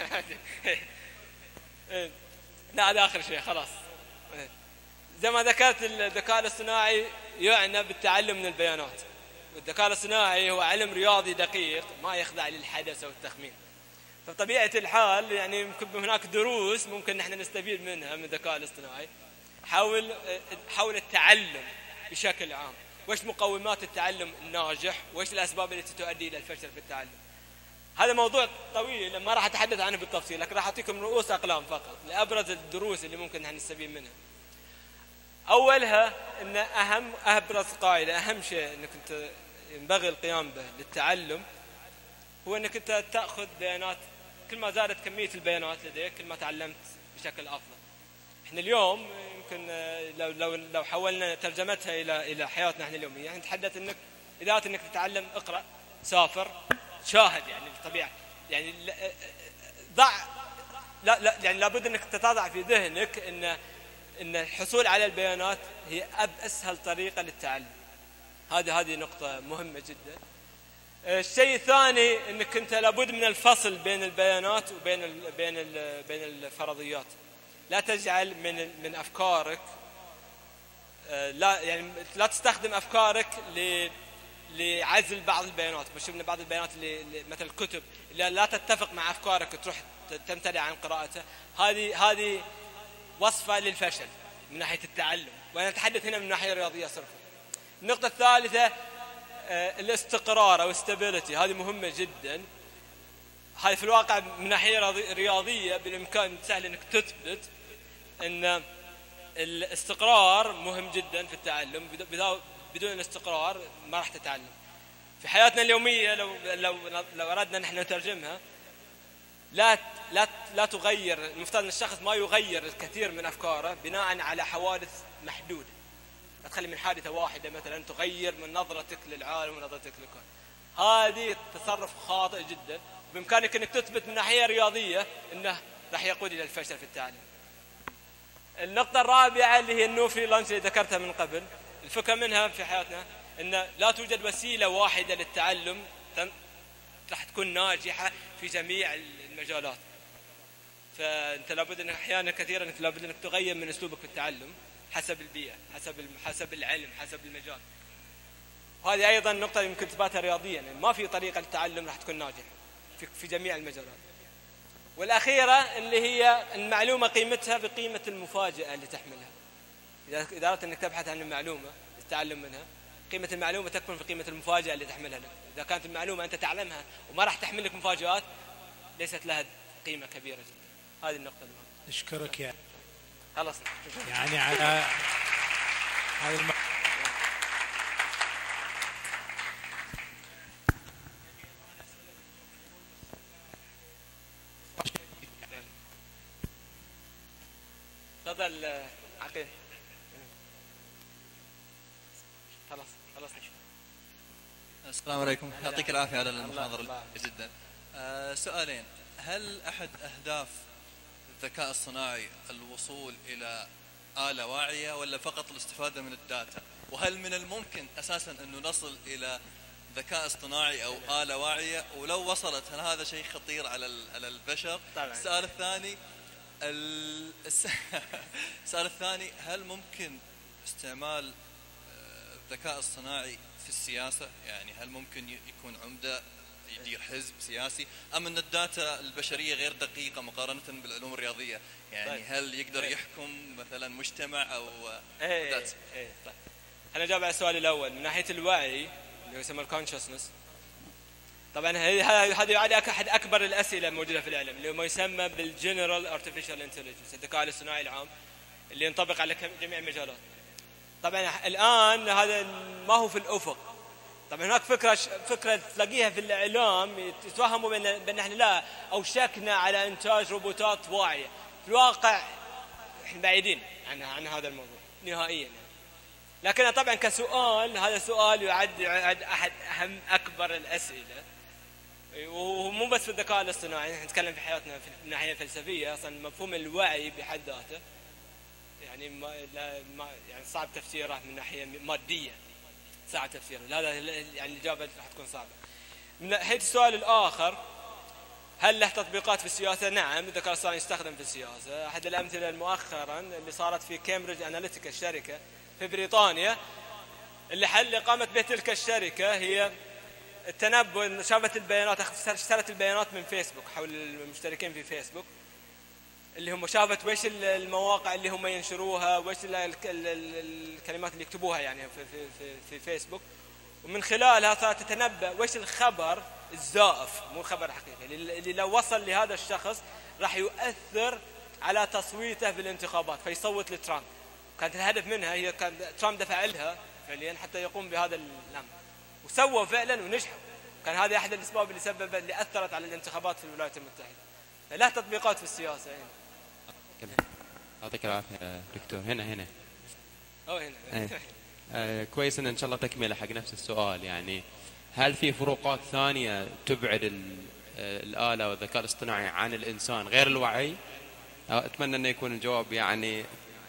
لا هذا آخر شيء خلاص. زي ما ذكرت الذكاء الاصطناعي يعنى بالتعلم من البيانات، والذكاء الاصطناعي هو علم رياضي دقيق ما يخضع للحدث أو التخمين. فبطبيعة الحال يعني هناك دروس ممكن نحن نستفيد منها من الذكاء الاصطناعي حول التعلم بشكل عام. وش مقومات التعلم الناجح، وش الأسباب التي تؤدي إلى الفشل في التعلم. هذا موضوع طويل ما راح أتحدث عنه بالتفصيل، لكن راح أعطيكم رؤوس أقلام فقط لأبرز الدروس اللي ممكن نحن نستفيد منها. أولها أن أبرز قاعدة، أهم شيء أنك أنت ينبغي القيام به للتعلم هو أنك أنت تأخذ بيانات. كل ما زادت كمية البيانات لديك كل ما تعلمت بشكل أفضل. إحنا اليوم يمكن لو حولنا ترجمتها إلى حياتنا إحنا اليومية، يعني نتحدث إنك تتعلم، اقرأ، سافر، شاهد. يعني بالطبيعة يعني يعني لابد أنك تضع في ذهنك إن الحصول على البيانات هي أسهل طريقة للتعلم. هذه نقطة مهمة جدا. الشيء الثاني انك انت لابد من الفصل بين البيانات وبين بين الفرضيات. لا تجعل من افكارك لا تستخدم افكارك لعزل بعض البيانات. شفنا بعض البيانات اللي مثل الكتب اللي لا تتفق مع افكارك تروح تمتنع عن قراءتها. هذه وصفة للفشل من ناحية التعلم، وانا اتحدث هنا من ناحية رياضية صرفا. النقطة الثالثة الاستقرار أو stability، هذه مهمة جدا. هذه في الواقع من ناحية رياضية بالإمكان سهل أنك تثبت أن الاستقرار مهم جدا في التعلم. بدون الاستقرار ما راح تتعلم. في حياتنا اليومية لو أردنا نحن نترجمها، لا تغير، المفترض أن الشخص ما يغير الكثير من أفكاره بناء على حوادث محدودة. لا تخلي من حادثة واحدة مثلا تغير من نظرتك للعالم ونظرتك للكون. هذه تصرف خاطئ جدا. بإمكانك أنك تثبت من ناحية رياضية أنه راح يقود إلى الفشل في التعليم. النقطة الرابعة اللي هي النو فريلانس اللي ذكرتها من قبل، الفكرة منها في حياتنا أن لا توجد وسيلة واحدة للتعلم راح تكون ناجحة في جميع المجالات. فأنت لابد أن أحيانا كثيرا أنك لابد أنك تغير من أسلوبك في التعلم حسب البيئة، حسب العلم، حسب المجال. وهذه أيضا نقطة يمكن تثباتها رياضيا، يعني ما في طريقة للتعلم راح تكون ناجحة في جميع المجالات. والأخيرة اللي هي المعلومة قيمتها بقيمة المفاجأة اللي تحملها. إذا أردت أنك تبحث عن المعلومة التعلم منها، قيمة المعلومة تكمن في قيمة المفاجأة اللي تحملها لك. إذا كانت المعلومة أنت تعلمها وما راح تحمل لك مفاجآت ليست لها قيمة كبيرة جدا. هذه النقطة المهمة. أشكرك يا خلصنا يعني على هذا تفضل عقيل. خلاص السلام عليكم، يعطيك العافية على المحاضرة جدا. سؤالين: هل أحد أهداف الذكاء الصناعي الوصول إلى آلة واعية ولا فقط الاستفادة من الداتا؟ وهل من الممكن أساسا أنه نصل إلى ذكاء اصطناعي او آلة واعية، ولو وصلت هل هذا شيء خطير على البشر؟ طبعا. السؤال الثاني السؤال الثاني، هل ممكن استعمال الذكاء الصناعي في السياسة؟ يعني هل ممكن يكون عمدة يدير حزب سياسي، أم أن الداتا البشرية غير دقيقة مقارنة بالعلوم الرياضية؟ يعني طيب. هل يقدر يحكم مثلا مجتمع أو طيب. أنا أجاوب على السؤال الأول من ناحية الوعي اللي هو يسمى الكونشسنس. طبعا هذا يعد أحد أكبر الأسئلة الموجودة في العلم، اللي هو ما يسمى بالجنرال ارتفيشال انتليجنس، الذكاء الاصطناعي العام اللي ينطبق على جميع المجالات. طبعا الآن هذا ما هو في الأفق. طبعا هناك فكرة تلاقيها في الإعلام يتوهموا بأن احنا لا أوشكنا على إنتاج روبوتات واعية. في الواقع احنا بعيدين عن هذا الموضوع نهائيا يعني. لكن طبعا كسؤال، هذا سؤال يعد أحد أهم أكبر الأسئلة، ومو بس في الذكاء الاصطناعي. نحن نتكلم في حياتنا في الناحية الفلسفية. أصلا مفهوم الوعي بحد ذاته يعني يعني صعب تفسيره من ناحية مادية، صعب تفسيره. هذا يعني الإجابة راح تكون صعبة. من ناحية السؤال الآخر، هل له تطبيقات في السياسة؟ نعم، الذكاء الاصطناعي يستخدم في السياسة. أحد الأمثلة مؤخرا اللي صارت في كامبريدج أناليتيكا، الشركة في بريطانيا، اللي قامت به تلك الشركة هي التنبؤ. شافت البيانات، اشترت البيانات من فيسبوك حول المشتركين في فيسبوك، اللي هم شافت ويش المواقع اللي هم ينشروها، ويش الكلمات اللي يكتبوها يعني في فيسبوك، ومن خلالها صارت تتنبأ ويش الخبر الزائف، مو خبر حقيقي، اللي لو وصل لهذا الشخص راح يؤثر على تصويته في الانتخابات، فيصوت لترامب. كانت الهدف منها هي كان ترامب دفع لها فعليا حتى يقوم بهذا الأمر، وسووا فعلا ونجحوا. كان هذه أحد الأسباب اللي أثرت على الانتخابات في الولايات المتحدة. لا تطبيقات في السياسة يعني. يعطيك العافية دكتور. هنا هنا كويس ان شاء الله تكملة حق نفس السؤال. يعني هل في فروقات ثانية تبعد الآلة والذكاء الاصطناعي عن الإنسان غير الوعي؟ أتمنى أن يكون الجواب يعني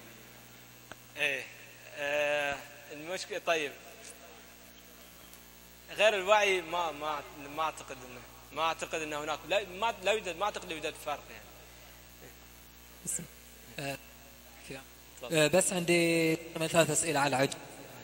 المشكلة. طيب غير الوعي ما أعتقد أن هناك ما أعتقد يوجد فرق يعني. بس عندي 3 أسئلة على العجل.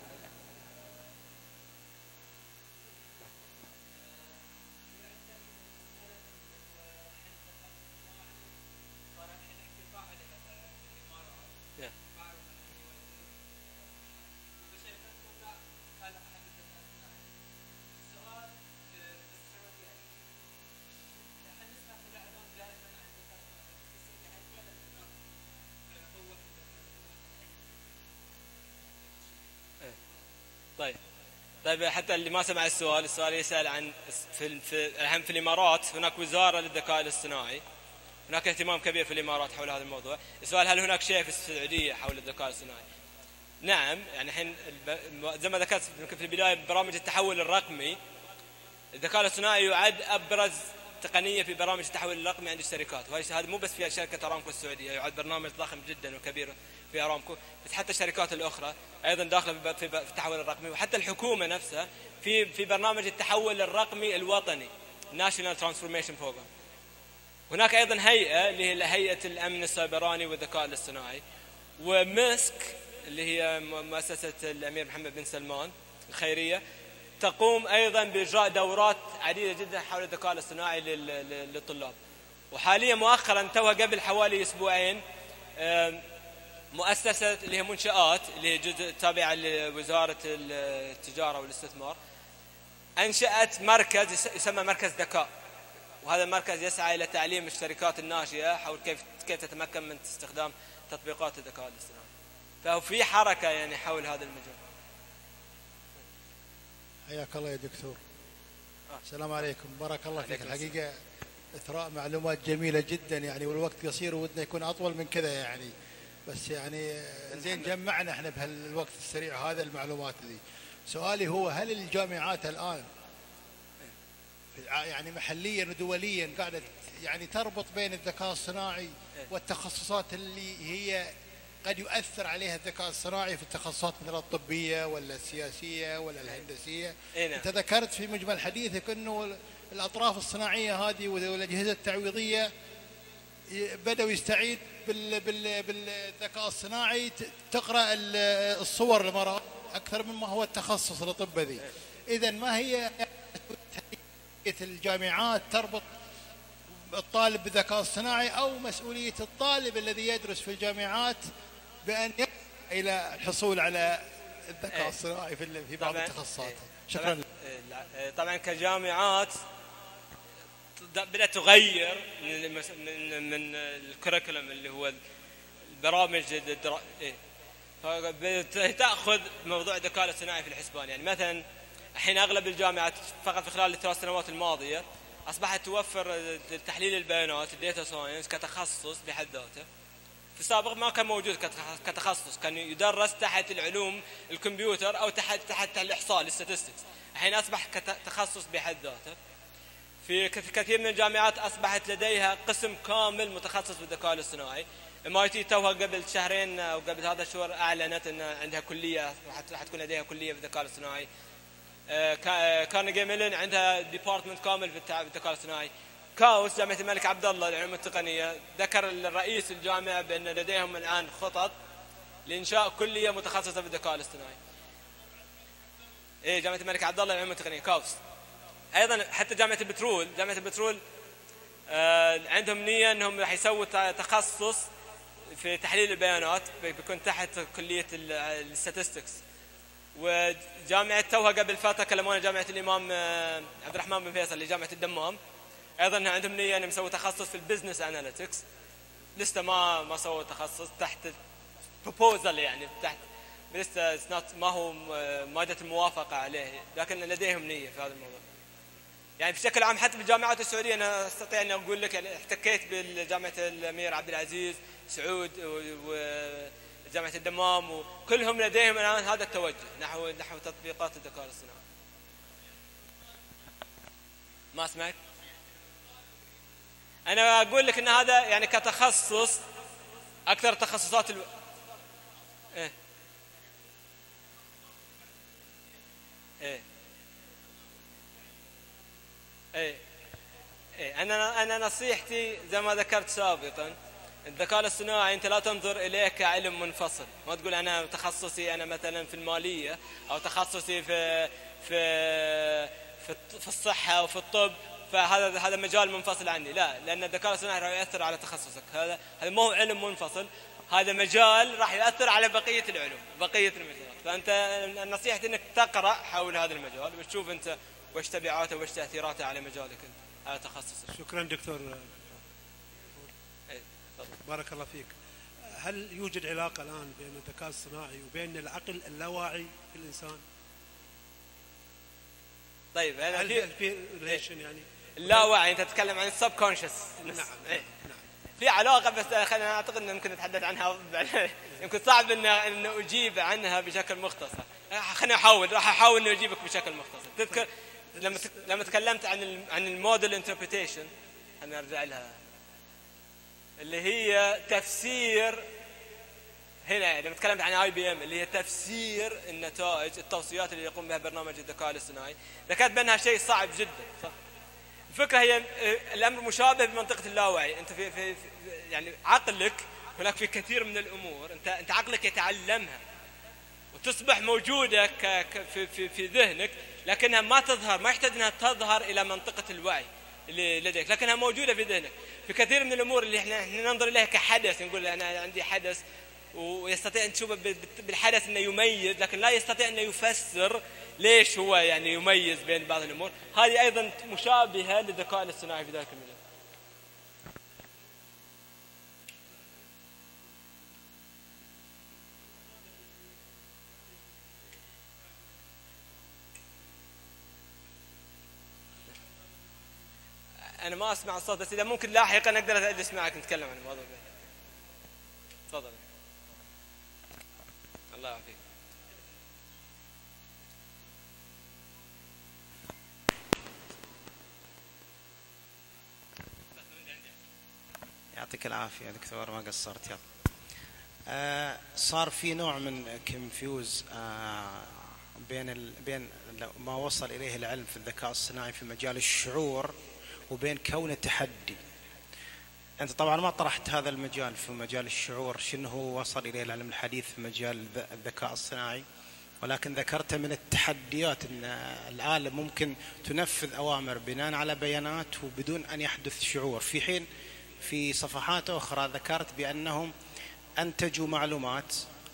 طيب حتى اللي ما سمع السؤال يسأل عن الحين في الإمارات هناك وزارة للذكاء الاصطناعي، هناك اهتمام كبير في الإمارات حول هذا الموضوع. السؤال هل هناك شيء في السعودية حول الذكاء الاصطناعي؟ نعم، يعني الحين زي ما ذكرت في البداية برامج التحول الرقمي، الذكاء الاصطناعي يعد أبرز تقنية في برامج التحول الرقمي عند الشركات، وهذا مو بس في شركة أرامكو السعودية، يعد برنامج ضخم جدا وكبير في أرامكو، بس حتى الشركات الأخرى أيضا داخلة في التحول الرقمي، وحتى الحكومة نفسها في برنامج التحول الرقمي الوطني National Transformation Program. هناك أيضا هيئة اللي هي هيئة الأمن السيبراني والذكاء الاصطناعي، ومسك اللي هي مؤسسة الأمير محمد بن سلمان الخيرية تقوم أيضا بإجراء دورات عديدة جدا حول الذكاء الاصطناعي للطلاب. وحاليا مؤخرا توها قبل حوالي أسبوعين مؤسسة اللي هي منشآت اللي هي جزء تابعة لوزارة التجارة والاستثمار أنشأت مركز يسمى مركز ذكاء، وهذا المركز يسعى إلى تعليم الشركات الناشئة حول كيف تتمكن من استخدام تطبيقات الذكاء الاصطناعي. فهو في حركة يعني حول هذا المجال. حياك الله يا دكتور. السلام عليكم، بارك الله فيك. الحقيقة إثراء معلومات جميلة جدا يعني، والوقت قصير ودنا يكون أطول من كذا يعني، بس يعني زين جمعنا احنا بهالوقت السريع هذا المعلومات ذي. سؤالي هو هل الجامعات الآن يعني محليا ودوليا قاعدة يعني تربط بين الذكاء الصناعي والتخصصات اللي هي قد يؤثر عليها الذكاء الصناعي في التخصصات مثلا الطبية ولا السياسية ولا الهندسية. نعم. أنت ذكرت في مجمل حديثك أنه الأطراف الصناعية هذه والأجهزة التعويضية بدأوا يستعيد بالذكاء الصناعي تقرأ الصور المرض أكثر مما هو التخصص الأطباء ذي. إذن ما هي الجامعات تربط الطالب بالذكاء الصناعي أو مسؤولية الطالب الذي يدرس في الجامعات بأن يسعى إلى الحصول على الذكاء الصناعي في بعض التخصصات؟ شكرا. طبعا كجامعات بدأت تغير من الكوريكولم اللي هو البرامج تأخذ موضوع الذكاء الاصطناعي في الحسبان. يعني مثلا الحين أغلب الجامعات فقط في خلال الثلاث سنوات الماضية أصبحت توفر تحليل البيانات الداتا ساينس كتخصص بحد ذاته. في السابق ما كان موجود كتخصص، كان يدرس تحت العلوم الكمبيوتر أو تحت الإحصاء الاستاتستكس. الحين أصبح كتخصص بحد ذاته. في كثير من الجامعات أصبحت لديها قسم كامل متخصص بالذكاء الاصطناعي. MIT توها قبل شهرين أو قبل هذا الشهر أعلنت أن عندها كلية راح تكون لديها كلية بالذكاء الاصطناعي. كارنيجي ميلون عندها ديبارتمنت كامل بالذكاء الاصطناعي. كاوس جامعة الملك عبد الله للعلوم التقنية ذكر الرئيس الجامعة بأن لديهم الآن خطط لإنشاء كلية متخصصة بالذكاء الاصطناعي. جامعة الملك عبد الله للعلوم التقنية كاوس. أيضا حتى جامعة البترول عندهم نية أنهم راح يسووا تخصص في تحليل البيانات بيكون تحت كلية الستاتستكس. وجامعة توها قبل فترة كلمونا جامعة الإمام عبد الرحمن بن فيصل لجامعة الدمام أيضا عندهم نية أنهم يسووا تخصص في البزنس أناليتكس. لسه ما سووا تخصص تحت بروبوزل، يعني تحت لسه ما هو مادة الموافقة عليه، لكن لديهم نية في هذا الموضوع. يعني بشكل عام حتى بالجامعات السعودية أنا أستطيع أن أقول لك يعني احتكيت بالجامعة الأمير عبد العزيز سعود وجامعة الدمام وكلهم لديهم الآن هذا التوجه نحو تطبيقات الذكاء الاصطناعي. ما أسمعك؟ أنا أقول لك أن هذا يعني كتخصص أكثر تخصصات أنا نصيحتي زي ما ذكرت سابقا، الذكاء الاصطناعي أنت لا تنظر إليه كعلم منفصل. ما تقول أنا تخصصي أنا مثلا في المالية أو تخصصي في الصحة أو في الطب فهذا مجال منفصل عني. لا، لأن الذكاء الاصطناعي راح يؤثر على تخصصك. هذا ما هو علم منفصل، هذا مجال راح يؤثر على بقية العلوم بقية المجالات. فأنت نصيحتي أنك تقرأ حول هذا المجال وتشوف أنت وش تبعاته وش تأثيراته على مجالك أنت على تخصصك. شكرا دكتور. بارك الله فيك. هل يوجد علاقة الآن بين الذكاء الصناعي وبين العقل اللاواعي في الإنسان؟ طيب هل في ريليشن يعني؟ اللاواعي أنت تتكلم عن السب كونشس. نعم. في علاقة، بس خلينا أعتقد أن ممكن نتحدث عنها يمكن صعب أن أجيب عنها بشكل مختصر. راح أحاول أن أجيبك بشكل مختصر. تذكر لما تكلمت عن الموديل انتربريتيشن، أنا أرجع لها، اللي هي تفسير هنا لما تكلمت عن IBM اللي هي تفسير النتائج التوصيات اللي يقوم بها برنامج الذكاء الاصطناعي. ذكرت بأنها شيء صعب جدا، صح؟ الفكرة هي الأمر مشابه بمنطقة اللاوعي. أنت في يعني عقلك هناك في كثير من الأمور أنت عقلك يتعلمها وتصبح موجودة في ذهنك، لكنها ما تظهر، ما يحتاج أنها تظهر إلى منطقة الوعي اللي لديك، لكنها موجودة في ذهنك. في كثير من الأمور اللي احنا ننظر إليها كحدث، نقول أنا عندي حدث ويستطيع أن تشوفه بالحدث أنه يميز، لكن لا يستطيع أن يفسر ليش هو يعني يميز بين بعض الأمور. هذه أيضا مشابهة للذكاء الاصطناعي في ذلك المجال. أنا ما أسمع الصوت، بس إذا ممكن لاحقا أقدر أجلس معك نتكلم عن الموضوع ده. تفضل. الله يعافيك. يعطيك العافية دكتور، ما قصرت. يلا صار في نوع من كونفيوز بين ما وصل إليه العلم في الذكاء الصناعي في مجال الشعور وبين كونه تحدي. أنت طبعا ما طرحت هذا المجال في مجال الشعور، شنو هو وصل إليه العلم الحديث في مجال الذكاء الصناعي، ولكن ذكرت من التحديات أن الآلة ممكن تنفذ أوامر بناء على بيانات وبدون أن يحدث شعور، في حين في صفحات أخرى ذكرت بأنهم أنتجوا معلومات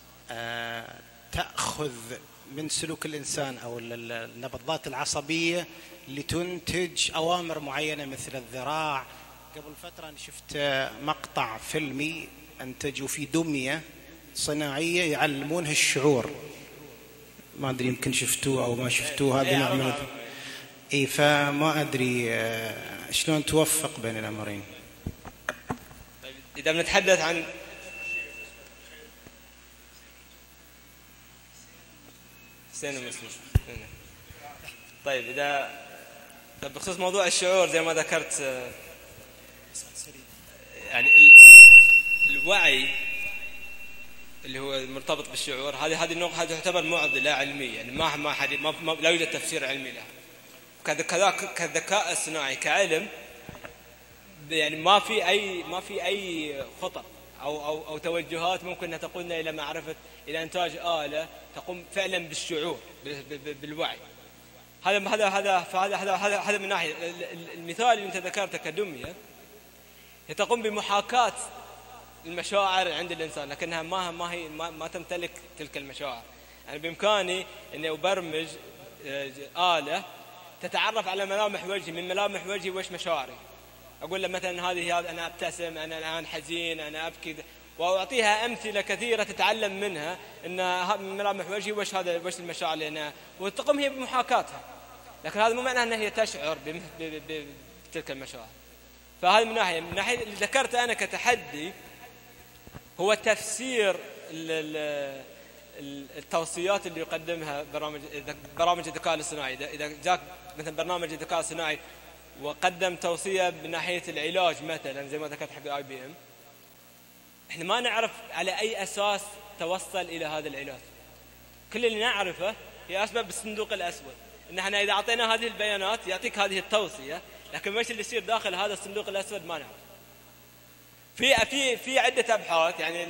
تأخذ من سلوك الإنسان أو النبضات العصبية لتنتج أوامر معينة مثل الذراع. قبل فترة أنا شفت مقطع فيلمي أنتجوا فيه دمية صناعية يعلمونها الشعور، ما أدري يمكن شفتوه أو ما شفتوه. هذا نوع من فما أدري شلون توفق بين الأمرين. طيب إذا بنتحدث عن طيب إذا بخصوص موضوع الشعور زي ما ذكرت، يعني الوعي اللي هو مرتبط بالشعور، هذه النقطة هذه تعتبر معضلة علمية، يعني ما لا يوجد تفسير علمي لها. كذلك كالذكاء الصناعي كعلم، يعني ما في أي خطط أو توجهات ممكن أن تقودنا إلى معرفة إلى إنتاج آلة تقوم فعلا بالشعور بالوعي. هذا من ناحية. المثال اللي أنت ذكرته كدمية هي تقوم بمحاكاة المشاعر عند الإنسان، لكنها ما تمتلك تلك المشاعر. يعني بإمكاني أن أبرمج آلة تتعرف على ملامح وجهي، من ملامح وجهي وش مشاعري. أقول له مثلا هذه أنا أبتسم، أنا الآن حزين، أنا أبكي، وأعطيها أمثلة كثيرة تتعلم منها أن من ملامح وجهي وش المشاعر اللي أنا، وتقوم هي بمحاكاتها. لكن هذا مو معناه أنها هي تشعر بتلك المشاعر. فهذه من ناحية اللي ذكرت أنا كتحدي هو تفسير التوصيات اللي يقدمها برامج الذكاء الاصطناعي. إذا جاك مثلا برنامج الذكاء الصناعي وقدم توصية من ناحية العلاج مثلا زي ما ذكرت حق IBM، احنا ما نعرف على أي أساس توصل إلى هذا العلاج. كل اللي نعرفه هي أسباب بالصندوق الأسود، إن احنا إذا أعطينا هذه البيانات يعطيك هذه التوصية، لكن وش اللي يصير داخل هذا الصندوق الأسود ما نعرف. في عدة أبحاث، يعني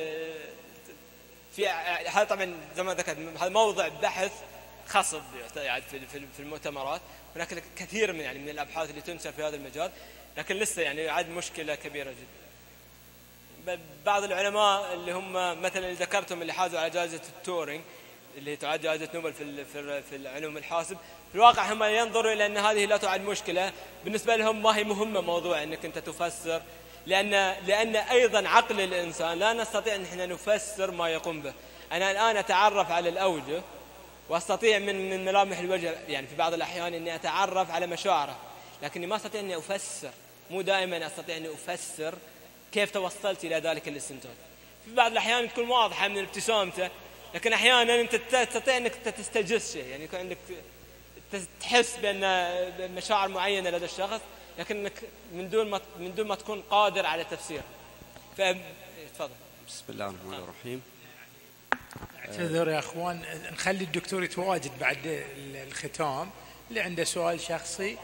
هذا طبعا زي ما ذكرت هذا موضع بحث خاص يعني في المؤتمرات. هناك كثير من الأبحاث اللي تنشر في هذا المجال، لكن لسه يعني عاد مشكلة كبيرة جدا. بعض العلماء اللي هم مثلا اللي ذكرتهم اللي حازوا على جائزة التورينج اللي تعد جائزة نوبل في العلوم الحاسب، في الواقع هم ينظروا إلى أن هذه لا تعد مشكلة بالنسبة لهم، ما هي مهمة موضوع أنك أنت تفسر، لأن أيضا عقل الإنسان لا نستطيع أن احنا نفسر ما يقوم به. أنا الآن أتعرف على الأوجه واستطيع من ملامح الوجه يعني في بعض الأحيان أني أتعرف على مشاعره، لكني ما أستطيع أني أفسر. مو دائما أستطيع أني أفسر كيف توصلت إلى ذلك الاستنتاج. في بعض الأحيان تكون واضحة من ابتسامته، لكن أحيانا أنت تستطيع أنك تستجس شيء، يعني يكون عندك تحس بأن مشاعر معينة لدى الشخص، لكنك من دون ما تكون قادر على التفسير. تفضل. بسم الله الرحمن الرحيم. اعتذر يا اخوان، نخلي الدكتور يتواجد بعد الختام، اللي عنده سؤال شخصي.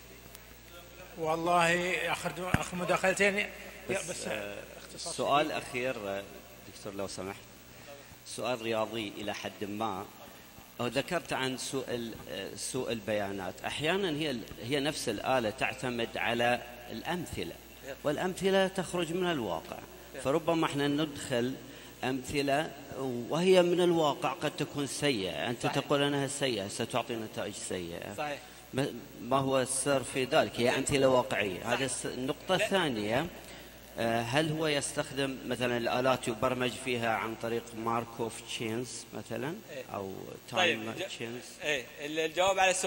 والله اخر مداخلتين بس اختصار. سؤال اخير دكتور لو سمحت، سؤال رياضي الى حد ما. ذكرت عن سوء البيانات. احيانا هي نفس الآلة تعتمد على الامثله، والامثله تخرج من الواقع، فربما احنا ندخل امثله وهي من الواقع قد تكون سيئه. انت صحيح. تقول انها سيئه ستعطي نتائج سيئه. صحيح. ما هو السر في ذلك؟ هي امثله واقعيه. هذا النقطه الثانيه، هل هو يستخدم مثلا الآلات يبرمج فيها عن طريق ماركوف تشينز مثلا أو تايم تشينز؟ الجواب على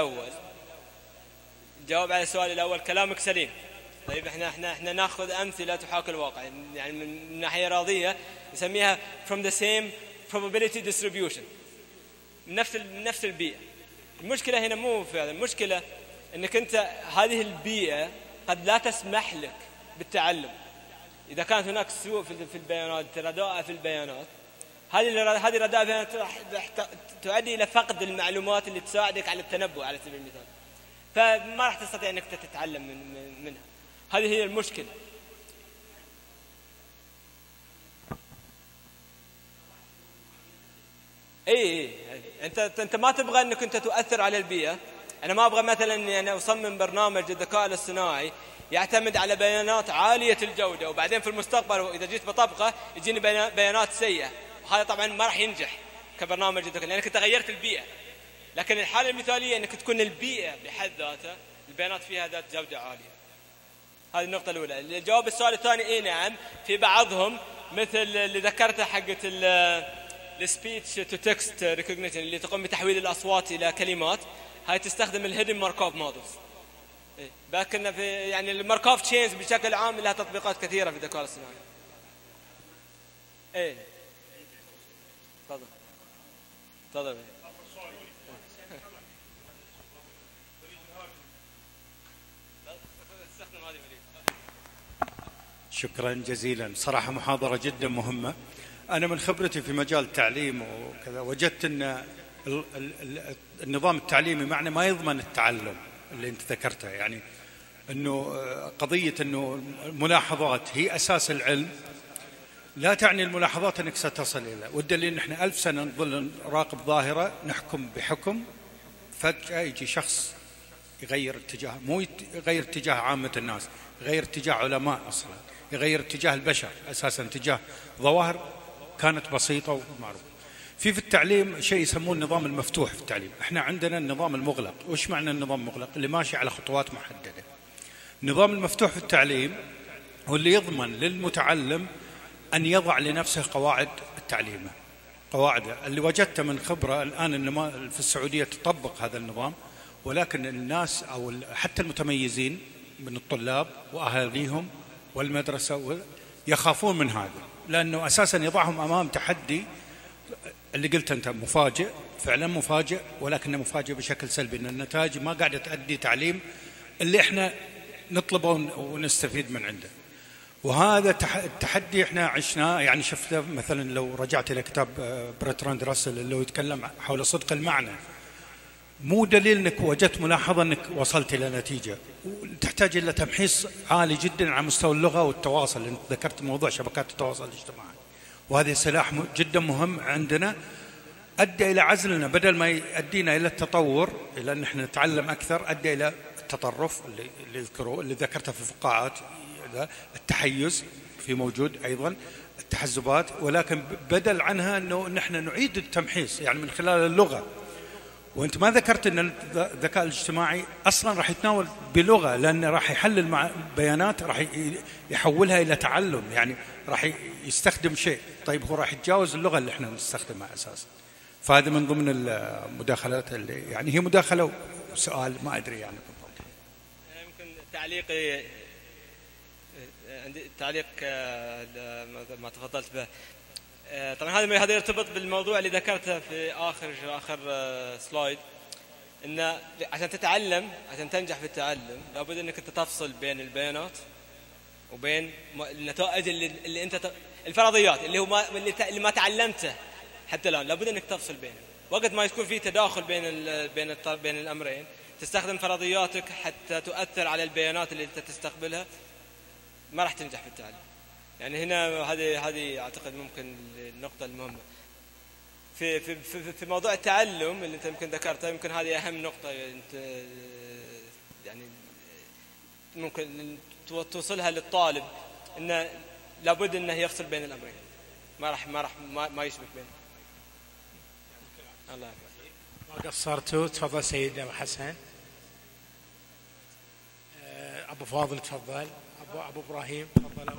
السؤال الأول كلامك سليم. طيب احنا ناخذ أمثلة تحاكي الواقع، يعني من ناحية رياضية نسميها from the same probability distribution، من نفس البيئة. المشكلة هنا مو في هذا، المشكلة انك انت هذه البيئة قد لا تسمح لك بالتعلم. إذا كانت هناك سوء في البيانات، رداءة في البيانات، هذه رداءة البيانات راح تؤدي إلى فقد المعلومات اللي تساعدك على التنبؤ على سبيل المثال، فما راح تستطيع أنك تتعلم منها. هذه هي المشكلة. اي انت ما تبغى انك انت تؤثر على البيئة. انا ما ابغى مثلا اني انا اصمم برنامج الذكاء الاصطناعي يعتمد على بيانات عالية الجودة، وبعدين في المستقبل واذا جيت بطبقه يجيني بيانات سيئة، وهذا طبعا ما راح ينجح كبرنامج الذكاء لانك انت غيرت البيئة. لكن الحالة المثالية انك تكون البيئة بحد ذاتها البيانات فيها ذات جودة عالية. هذه النقطة الأولى. الجواب السؤال الثاني اي نعم، في بعضهم مثل اللي ذكرته حقة السبيتش تو تكست ريكوجنيشن اللي تقوم بتحويل الأصوات إلى كلمات، هاي تستخدم الهيدن ماركوف مودلز. لكن في يعني الماركوف تشينز بشكل عام لها تطبيقات كثيرة في الذكاء الاصطناعي. ايه تفضل. شكرا جزيلا، صراحة محاضرة جدا مهمة. أنا من خبرتي في مجال التعليم وكذا وجدت أن النظام التعليمي معنا ما يضمن التعلم اللي أنت ذكرته، يعني أنه قضية أنه الملاحظات هي أساس العلم، لا تعني الملاحظات أنك ستصل إلى، والدليل أن احنا 1000 سنة نظل نراقب ظاهرة نحكم بحكم، فجأة يجي شخص يغير اتجاه، مو يغير اتجاه عامة الناس، يغير اتجاه علماء أصلا، يغير اتجاه البشر، أساسا اتجاه ظواهر كانت بسيطة ومعروفة. في التعليم شيء يسموه النظام المفتوح في التعليم. احنا عندنا النظام المغلق. وش معنى النظام المغلق؟ اللي ماشي على خطوات محددة. النظام المفتوح في التعليم هو اللي يضمن للمتعلم أن يضع لنفسه قواعد التعليم، قواعده اللي وجدت من خبرة الآن أن في السعودية تطبق هذا النظام، ولكن الناس أو حتى المتميزين من الطلاب وأهاليهم والمدرسة يخافون من هذا، لأنه أساسا يضعهم أمام تحدي اللي قلت أنت مفاجئ، فعلا مفاجئ، ولكنه مفاجئ بشكل سلبي، أن النتائج ما قاعدة تؤدي تعليم اللي احنا نطلبه ونستفيد من عنده. وهذا التحدي احنا عشناه، يعني شفته مثلا لو رجعت إلى كتاب برتراند راسل اللي يتكلم حول صدق المعنى، مو دليل انك وجدت ملاحظة انك وصلت الى نتيجة، وتحتاج الى تمحيص عالي جدا على مستوى اللغة والتواصل، لأنك ذكرت موضوع شبكات التواصل الاجتماعي، وهذا سلاح جدا مهم عندنا، ادى الى عزلنا بدل ما يؤدينا الى التطور، الى ان احنا نتعلم اكثر، ادى الى التطرف اللي يذكروه اللي ذكرته في الفقاعات، التحيز في موجود ايضا، التحزبات، ولكن بدل عنها انه نحن نعيد التمحيص يعني من خلال اللغة. وانت ما ذكرت ان الذكاء الاجتماعي اصلا راح يتناول بلغه، لانه راح يحلل بيانات، راح يحولها الى تعلم، يعني راح يستخدم شيء، طيب هو راح يتجاوز اللغه اللي احنا نستخدمها اساسا. فهذا من ضمن المداخلات اللي يعني هي مداخله وسؤال ما ادري يعني بالضبط. يمكن تعليقي عندي تعليق ما تفضلت به. طبعا هذا يرتبط بالموضوع اللي ذكرته في آخر سلايد، إن عشان تتعلم، عشان تنجح في التعلم لابد إنك أنت تفصل بين البيانات وبين النتائج اللي أنت الفرضيات اللي ما تعلمته حتى الآن، لابد إنك تفصل بينهم. وقت ما يكون في تداخل بين الأمرين، تستخدم فرضياتك حتى تؤثر على البيانات اللي أنت تستقبلها، ما راح تنجح في التعلم. يعني هنا هذه اعتقد ممكن النقطة المهمة في موضوع التعلم اللي انت يمكن ذكرته، يمكن هذه اهم نقطة انت يعني ممكن توصلها للطالب، انه لابد انه يفصل بين الامرين، ما يشبك بينهم. الله يعافيك. ما قصرتوا. تفضل سيد ابو حسن. ابو فاضل تفضل. ابو ابراهيم تفضلوا.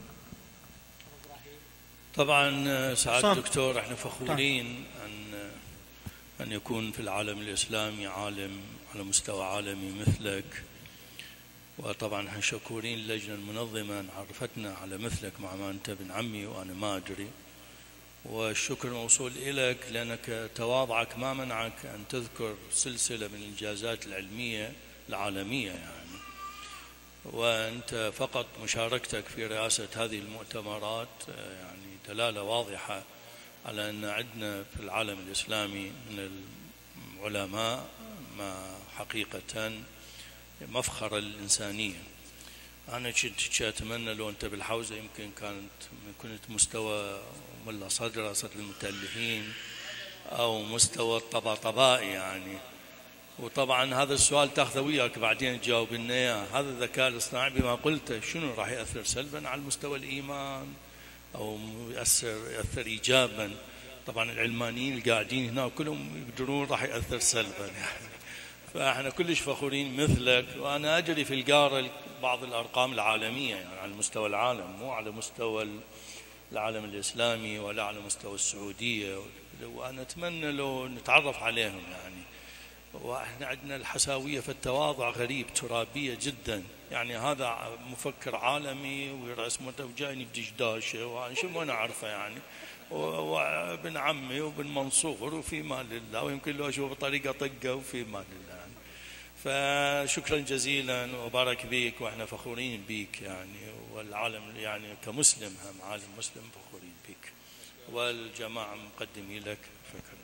طبعا سعادة الدكتور، احنا فخورين أن يكون في العالم الإسلامي عالم على مستوى عالمي مثلك، وطبعا احنا شكورين اللجنة المنظمة أن عرفتنا على مثلك مع ما أنت ابن عمي وأنا ما أدري، والشكر موصول إليك لأنك تواضعك ما منعك أن تذكر سلسلة من الإنجازات العلمية العالمية. يعني وأنت فقط مشاركتك في رئاسة هذه المؤتمرات يعني دلالة واضحة على أن عندنا في العالم الإسلامي من العلماء ما حقيقة مفخر الإنسانية. أنا كنت أتمنى لو أنت بالحوزة يمكن كنت مستوى ملا صدر المتألفين أو مستوى الطباطبائي يعني. وطبعا هذا السؤال تاخذه وياك بعدين تجاوب لنا اياه. هذا الذكاء الاصطناعي بما قلته شنو راح ياثر سلبا على مستوى الايمان او ياثر ايجابا؟ طبعا العلمانيين القاعدين هنا كلهم يقدرون راح ياثر سلبا يعني. فاحنا كلش فخورين مثلك. وانا اجري في القاره بعض الارقام العالميه يعني على مستوى العالم، مو على مستوى العالم الاسلامي ولا على مستوى السعوديه، وانا اتمنى لو نتعرف عليهم يعني. واحنا عندنا الحساويه في التواضع غريب، ترابيه جدا يعني. هذا مفكر عالمي وراس وجايني بدشداشه وانا شو ما نعرفه يعني، وابن عمي وابن منصور وفي مال الله، ويمكن لو اشوف طريقه طقه وفي مال الله يعني. فشكرا جزيلا وبارك بيك، واحنا فخورين بيك يعني، والعالم يعني كمسلم هم عالم مسلم فخورين بيك، والجماعه مقدمين لك شكرا.